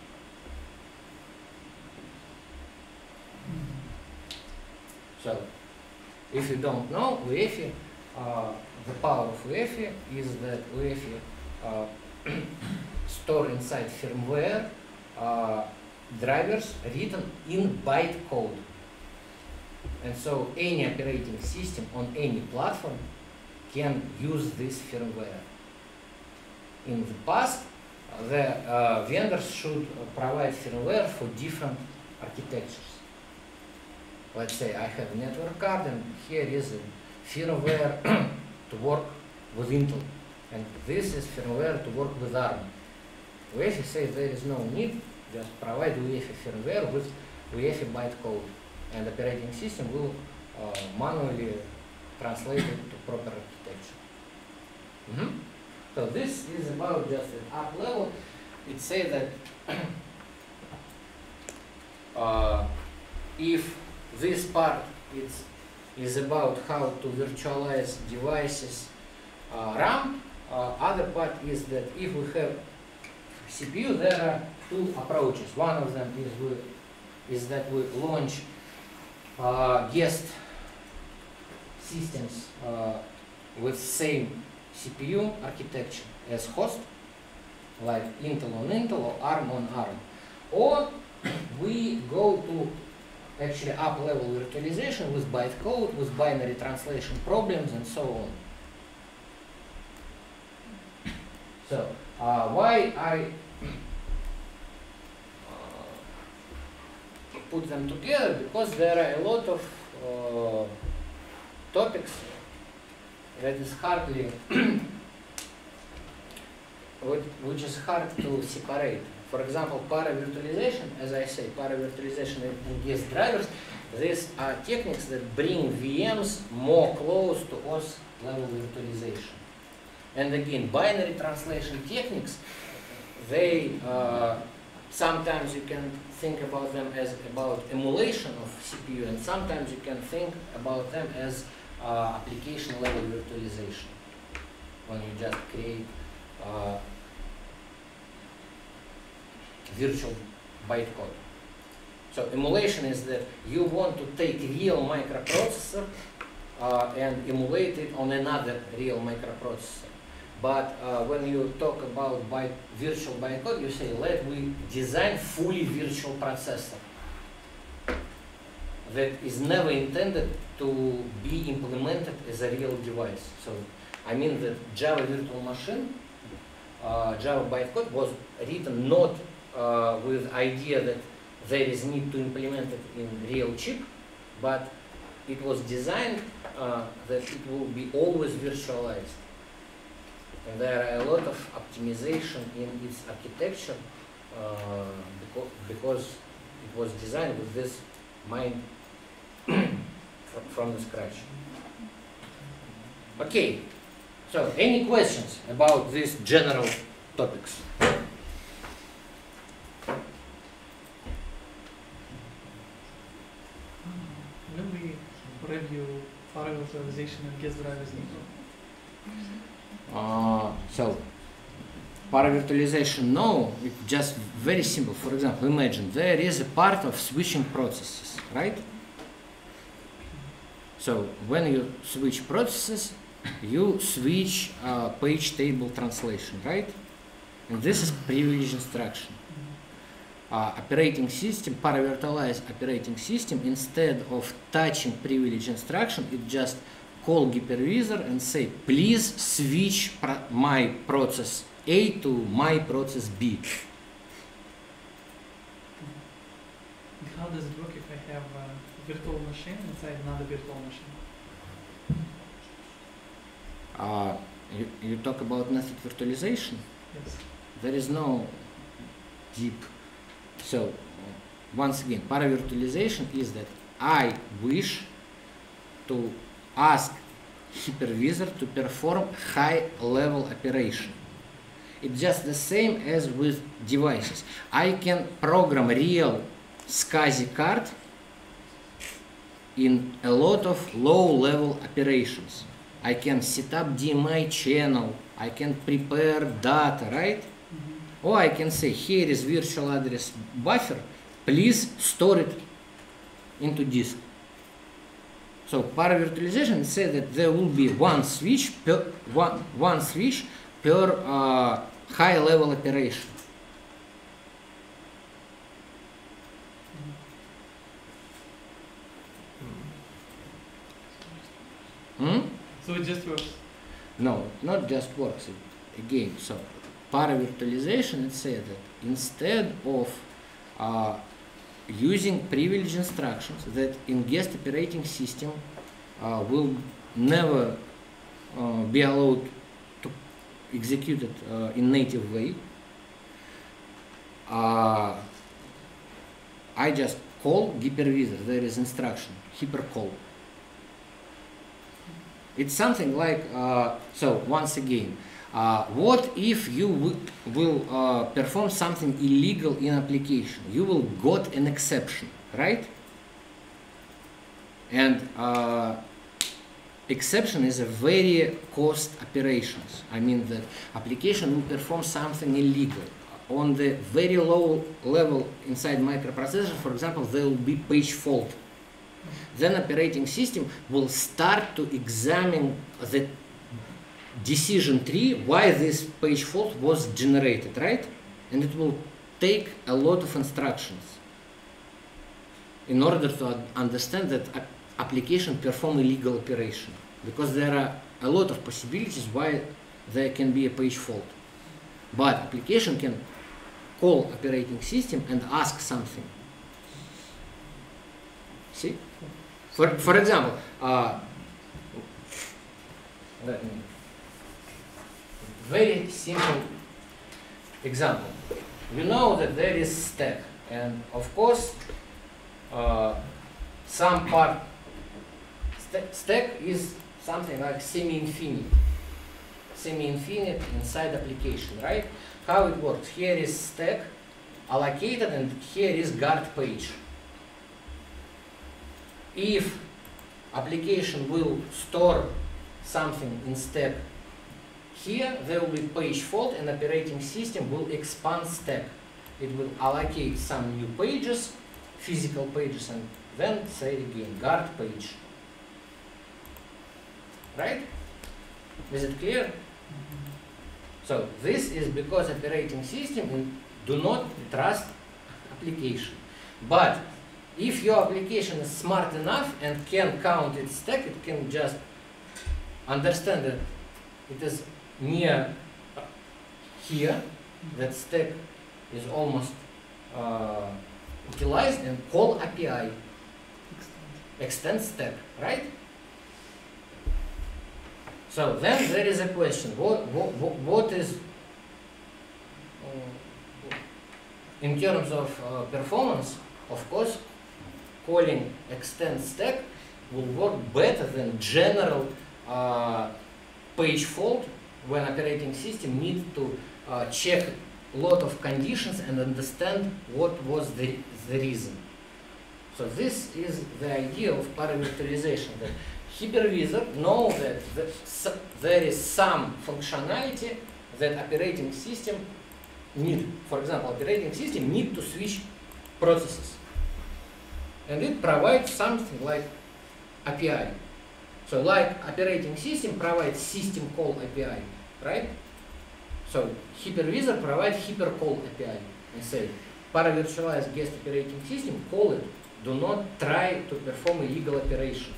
So, if you don't know U E F I, uh, the power of U E F I is that U E F I uh, store inside firmware uh, drivers written in byte code. And so any operating system on any platform can use this firmware. In the past, uh, the uh, vendors should uh, provide firmware for different architectures. Let's say I have a network card and here is a firmware to work with Intel, and this is firmware to work with ARM. U E F I says there is no need, just provide U E F I firmware with U E F I byte code, and operating system will uh, manually translate it to proper architecture. Mm-hmm. So this is about just at up level. It says that uh, if this part is, is about how to virtualize devices uh, RAM, uh, other part is that if we have C P U, there are two approaches. One of them is we, is that we launch uh, guest systems uh, with same C P U architecture as host, like Intel on Intel or ARM on ARM. Or we go to actually up-level virtualization with bytecode, with binary translation problems and so on. So, uh, why I uh, put them together? Because there are a lot of uh, topics that is hardly, which is hard to separate. For example, para-virtualization, as I say, para-virtualization and guest drivers, these are techniques that bring V Ms more close to O S level virtualization. And again, binary translation techniques, they, uh, sometimes you can think about them as about emulation of C P U, and sometimes you can think about them as uh, application level virtualization, when you just create uh, virtual bytecode. So emulation is that you want to take real microprocessor uh, and emulate it on another real microprocessor. But uh, when you talk about byte, virtual bytecode, you say, let we design fully virtual processor that is never intended to be implemented as a real device. So I mean that Java virtual machine, uh, Java bytecode was written not uh, with idea that there is need to implement it in real chip, but it was designed uh, that it will be always virtualized. And there are a lot of optimization in its architecture uh, because, because it was designed with this mind from the scratch. Okay, so any questions about these general topics? When we review para-virtualization and guest drivers, Uh, so, para-virtualization, no, it's just very simple. For example, imagine there is a part of switching processes, right? So, when you switch processes, you switch uh, page table translation, right? And this is privilege instruction. Uh, operating system, para-virtualized operating system, instead of touching privilege instruction, it just call hypervisor and say, please switch pro my process A to my process B. How does it work if I have a virtual machine inside another virtual machine? Uh, you, you talk about method virtualization? Yes. There is no deep. So, once again, para-virtualization is that I wish to ask hypervisor to perform high-level operation. It's just the same as with devices. I can program real SCSI card in a lot of low-level operations. I can set up D M I channel, I can prepare data, right? Mm-hmm. Or I can say, here is virtual address buffer, please store it into disk. So para-virtualization says that there will be one switch per one, one switch per uh, high-level operation. Hmm? So it just works? No, not just works. It, again, so para-virtualization, it says that instead of uh, using privilege instructions that in guest operating system uh, will never uh, be allowed to execute it uh, in native way. Uh, I just call hypervisor, there is instruction, hypercall. It's something like, uh, so once again, Uh, what if you will uh, perform something illegal in application? You will got an exception, right? And uh, exception is a very cost operations. I mean, the application will perform something illegal. on the very low level inside microprocessor, for example, there will be page fault. Then operating system will start to examine the decision tree why this page fault was generated, right? And it will take a lot of instructions in order to understand that application perform illegal operation, because there are a lot of possibilities why there can be a page fault. But application can call operating system and ask something. See? For, for example, uh, let me, very simple example. You know that there is stack, and of course, uh, some part st stack is something like semi-infinite, semi-infinite inside application, right? How it works? Here is stack allocated, and here is guard page. If application will store something in stack here, there will be page fault, and operating system will expand stack. It will allocate some new pages, physical pages, and then say again guard page. Right? Is it clear? So this is because operating system do not trust application. But if your application is smart enough and can count its stack, it can just understand that it is near here, that stack is almost uh, utilized, and call A P I, extend stack, right? So then there is a question, what, what, what is, uh, in terms of uh, performance, of course, calling extend stack will work better than general uh, page fault, when operating system needs to uh, check a lot of conditions and understand what was the, the reason. So this is the idea of paravirtualization, that hypervisor knows that the, there is some functionality that operating system need. For example, operating system need to switch processes, and it provides something like A P I. So like operating system provides system call A P I, right? So hypervisor provides hypercall A P I and say, paravirtualize guest operating system, call it, do not try to perform illegal operations.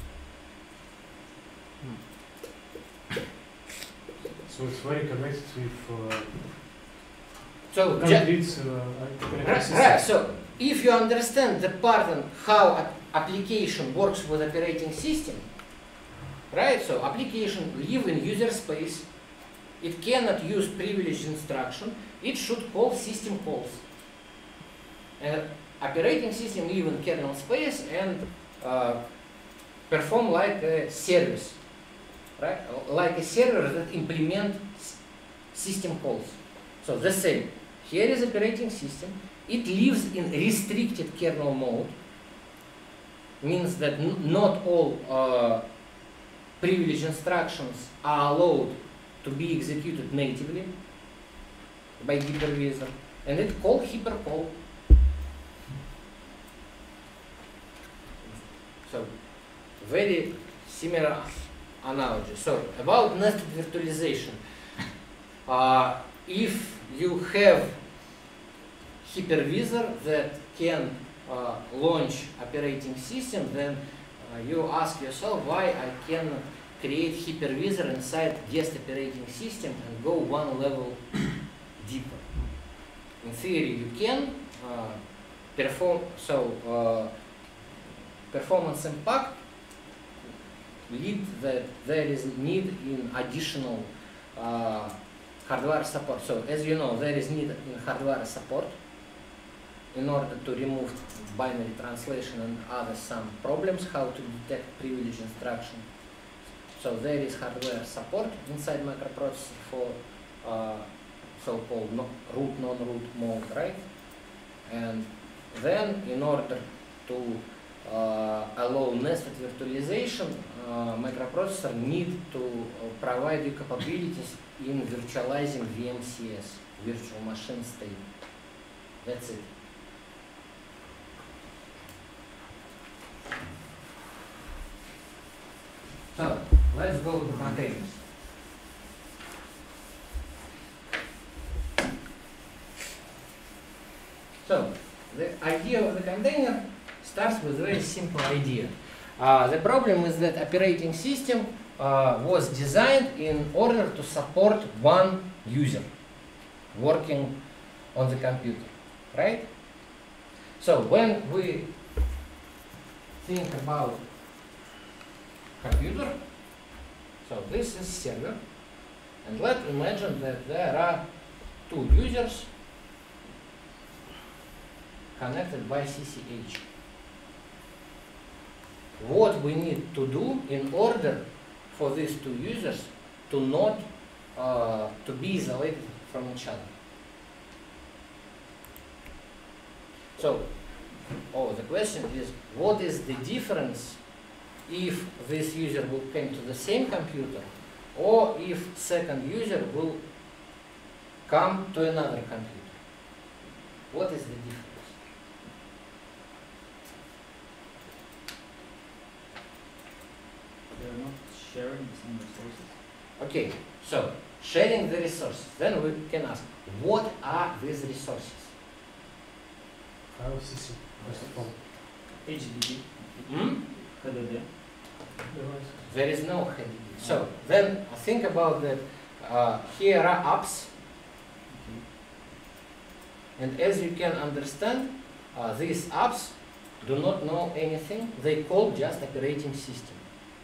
So it's very connected with uh, so concrete uh, right, right, so if you understand the pattern how application works with operating system, right? So application live in user space. It cannot use privileged instruction. It should call system calls. And operating system live in kernel space and uh, perform like a service, right? Like a server that implement system calls. So the same. Here is operating system. It lives in restricted kernel mode. Means that n not all uh, privileged instructions are allowed to be executed natively by hypervisor, and it called hypercall. So very similar analogy. So about nested virtualization, uh, if you have hypervisor that can uh, launch operating system, then uh, you ask yourself why I cannot create hypervisor inside guest operating system and go one level deeper. In theory, you can uh, perform so uh, performance impact lead that there is need in additional uh, hardware support. So as you know, there is need in hardware support in order to remove binary translation and other some problems, how to detect privileged instruction. So there is hardware support inside microprocessor for uh, so-called no, root, non-root mode, right? And then in order to uh, allow nested virtualization, uh, microprocessor need to uh, provide you capabilities in virtualizing V M C S. virtual machine state. That's it. So let's go to containers. So the idea of the container starts with a very simple idea. Uh, the problem is that operating system uh, was designed in order to support one user working on the computer, right? So when we think about computer, so this is server, and let's imagine that there are two users connected by C C H. What we need to do in order for these two users to not uh, to be isolated from each other. So, oh, the question is, what is the difference if this user will come to the same computer, or if second user will come to another computer? What is the difference? They are not sharing the same resources. Okay, so sharing the resources. Then we can ask, what are these resources? File system, first of all. H D D, Hmm? H D D. There is no H D D. So then think about that. Uh, here are apps, and as you can understand, uh, these apps do not know anything. They call just operating system.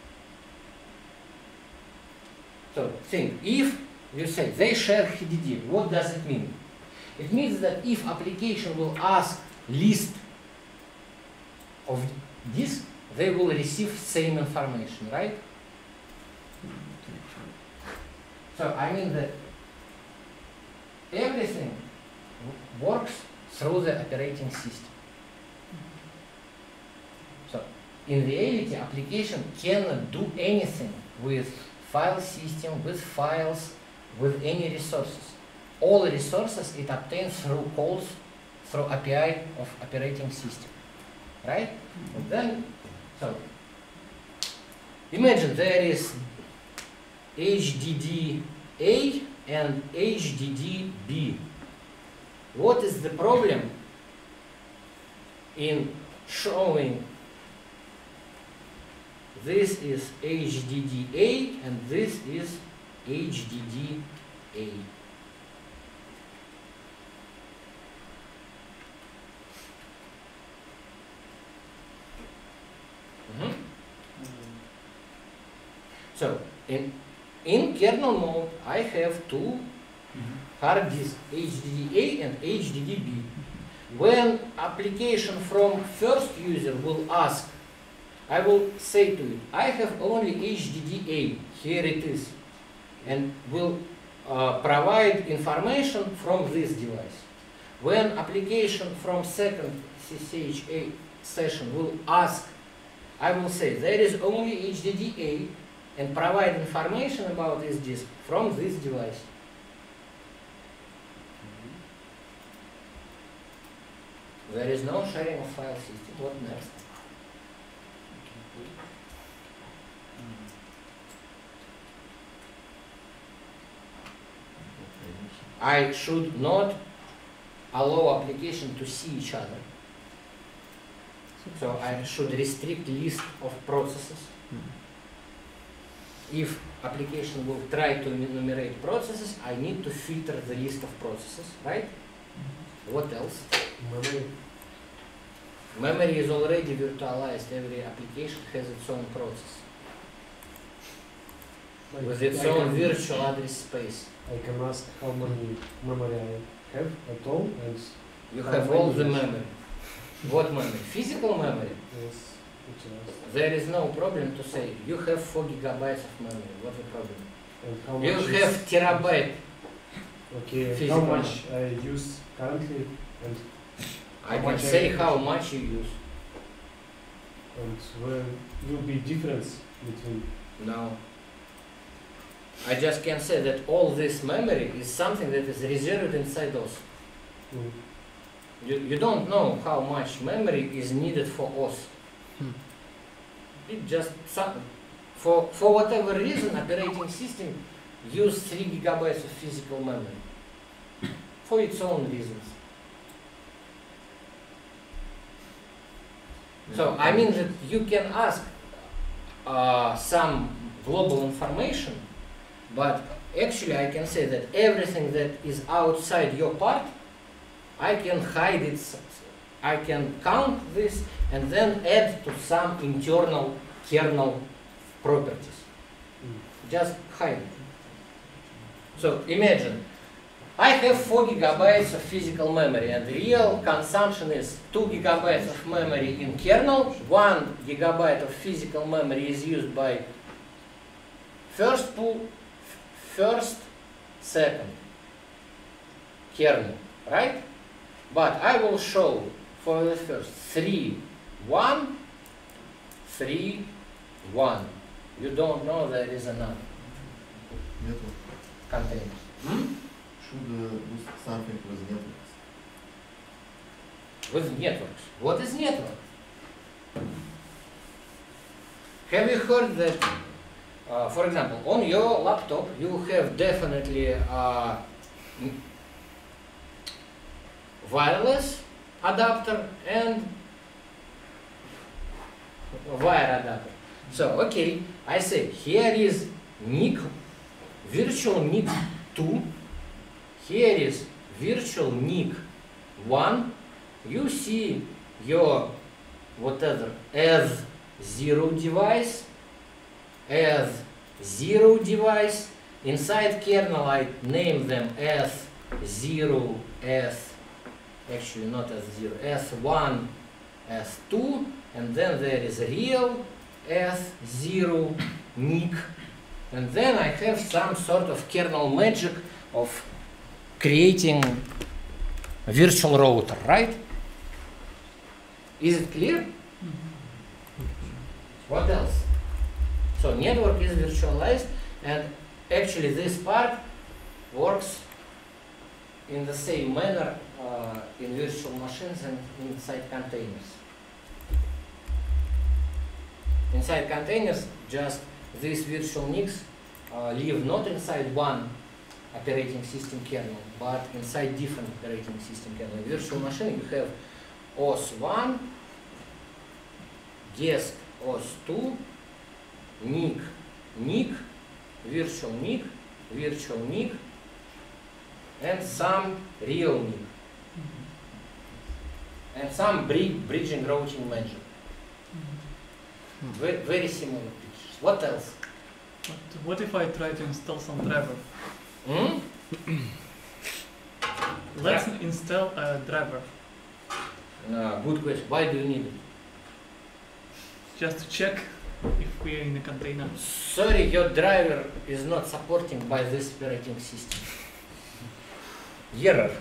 So think, if you say they share H D D, what does it mean? It means that if application will ask list of disk, they will receive same information, right? So I mean that everything works through the operating system. So in reality, application cannot do anything with file system, with files, with any resources. All resources it obtains through calls, through A P I of operating system, right? And then, so imagine there is H D D A and H D D B. What is the problem in showing this is H D D A and this is H D D A? Mm-hmm. So in in kernel mode, I have two hard disks, H D D A and H D D B. When application from first user will ask, I will say to it, I have only H D D A, here it is, and will uh, provide information from this device. When application from second C C H A session will ask, I will say there is only H D D A and provide information about this disk from this device. There is no sharing of file system. What next? I should not allow application to see each other. So I should restrict list of processes. If application will try to enumerate processes, I need to filter the list of processes, right? What else? Memory. Memory is already virtualized. Every application has its own process Like, with its I own can- virtual address space. I can ask how many memory I have at all, and You How have many all the years? memory. What memory? Physical memory. yes, virtualized. There is no problem to say you have four gigabytes of memory. What's the problem? And how You much is- have terabyte. Okay, and physical how much I use currently, and I How can much say I- how much you use. and where will be difference between. No. I just can say that all this memory is something that is reserved inside O S. Mm. You, you don't know how much memory is needed for O S. Hmm. It just some, for for whatever reason, operating system use three gigabytes of physical memory for its own reasons. So I mean that you can ask uh, some global information, but actually I can say that everything that is outside your part, I can hide it, I can count this and then add to some internal kernel properties. Mm. Just hide it. So imagine, I have four gigabytes of physical memory and real consumption is two gigabytes of memory in kernel, one gigabyte of physical memory is used by first pool, first, second kernel, right? But I will show for the first three, one, three, one. You don't know there is another Network container. Hmm? should uh, do something with networks. With networks. What is network? Have you heard that, uh, for example, on your laptop you have definitely uh, wireless adapter and wire adapter. So, okay, I say here is N I C, virtual N I C two, here is virtual N I C one, you see your whatever as zero device, as zero device, inside kernel I name them as zero, as actually not as zero, as one, as two, and then there is real as zero N I C, and then I have some sort of kernel magic of creating a virtual router, right? Is it clear? What else? So network is virtualized, and actually this part works in the same manner uh, in virtual machines and inside containers. Inside containers, just these virtual N I Cs uh, live not inside one operating system kernel, but inside different operating system kernel. In virtual machine you have O S one, guest O S two, N I C, N I C, virtual N I C, virtual N I C, and some real N I C, and some bri bridging routing magic. Very, very similar pictures. What else? But what if I try to install some driver? Hmm? Let's Yeah. install a driver Uh, good question. Why do you need it? just to check if we are in a container. Sorry, your driver is not supporting by this operating system. Error.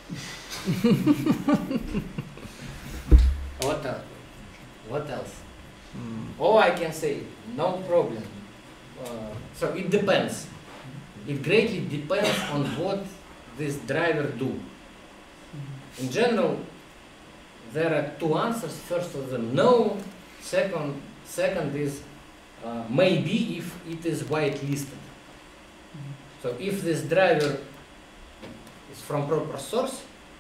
What else? What else? Oh, I can say no problem. Uh, so it depends. It greatly depends on what this driver do. In general, there are two answers. First of them, no. Second, second is uh, maybe if it is whitelisted. So if this driver is from proper source.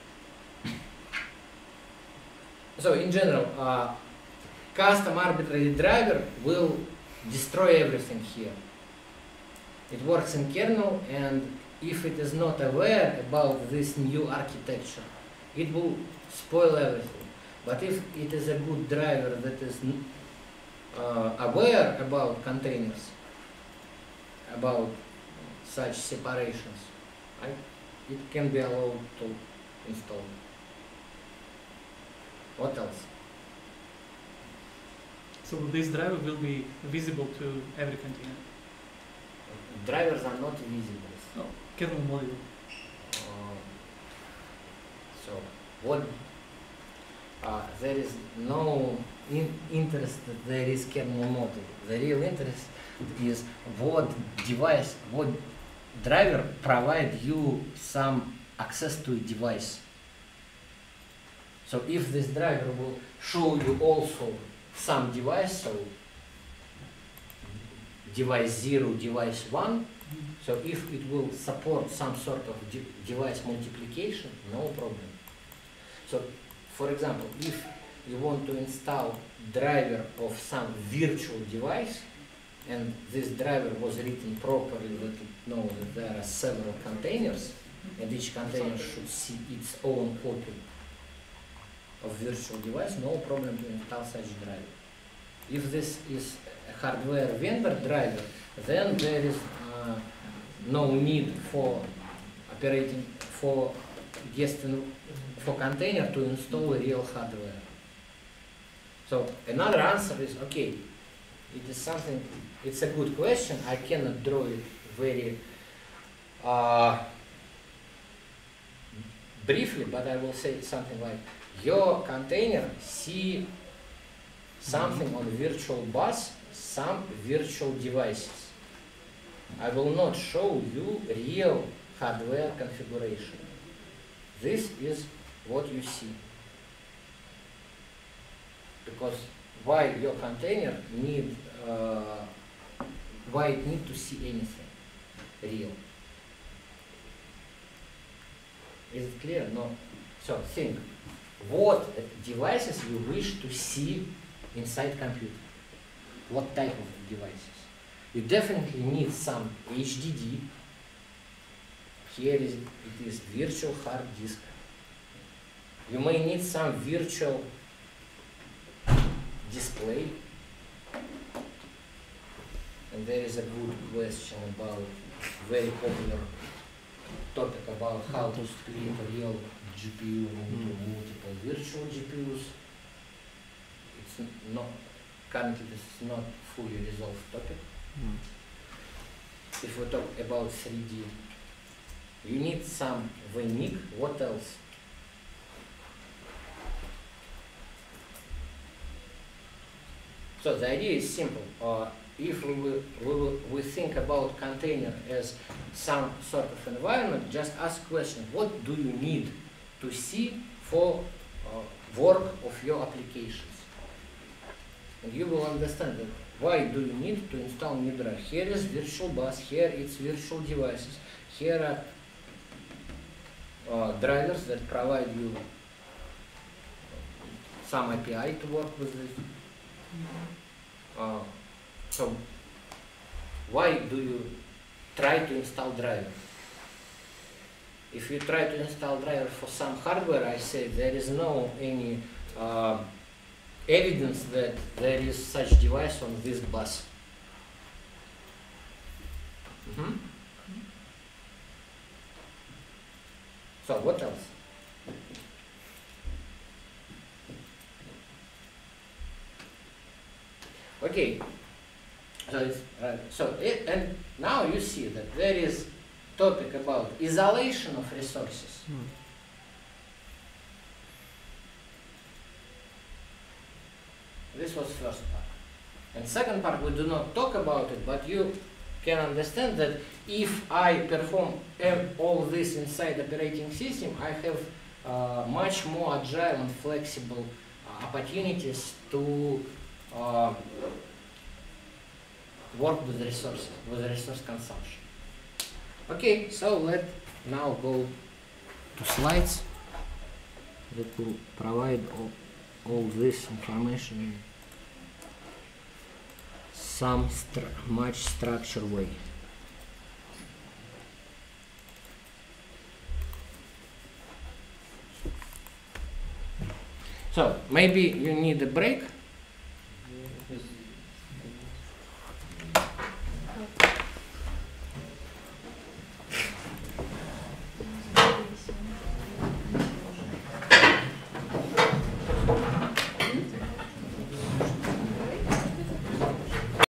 So in general, uh, custom arbitrary driver will destroy everything here. It works in kernel, and if it is not aware about this new architecture, it will spoil everything. But if it is a good driver that is uh, aware about containers, about such separations, right, it can be allowed to install. What else? So this driver will be visible to every container. Drivers are not visible. Oh, kernel module. Uh, so what? Uh, there is no in interest that there is kernel model. The real interest is what device, what driver provide you some access to a device. So if this driver will show you also some device, so device zero, device one, so if it will support some sort of de device multiplication, no problem. So, for example, if you want to install driver of some virtual device, and this driver was written properly that it knows that there are several containers, and each container should see its own copy of virtual device, no problem to install such driver. If this is a hardware vendor driver, then there is uh, no need for operating for guest in, for container to install a real hardware. So another answer is okay. It is something. It's a good question. I cannot draw it very uh, briefly, but I will say something like your container see something on virtual bus, some virtual devices. I will not show you real hardware configuration. This is what you see. Because why your container need, uh, why it need to see anything real? Is it clear? No. So think, what devices you wish to see inside computer? What type of devices? You definitely need some H D D. Here is, it is virtual hard disk. You may need some virtual display. And there is a good question about very popular topic about how to split a real G P U into multiple virtual G P Us. It's n- not currently this is not fully resolved topic. Mm. If we talk about three D, you need some V N I C. What else? So the idea is simple. Uh, if we, will, we, will, we think about container as some sort of environment, just ask question, what do you need to see for uh, work of your applications? And you will understand that why do you need to install new drive. Here is virtual bus, here it's virtual devices, here are uh, drivers that provide you some A P I to work with this. Uh, so why do you try to install driver? If you try to install driver for some hardware, I say there is no any uh, evidence that there is such device on this bus. Mm-hmm. So what else? Okay, so it's, uh, so it, and now you see that there is topic about isolation of resources. Mm. This was first part. And second part, we do not talk about it, but you can understand that if I perform all this inside operating system, I have uh, much more agile and flexible uh, opportunities to uh, work with resources, with resource consumption. Okay, so let's now go to slides that will provide all, all this information in some stru much structured way. So maybe you need a break.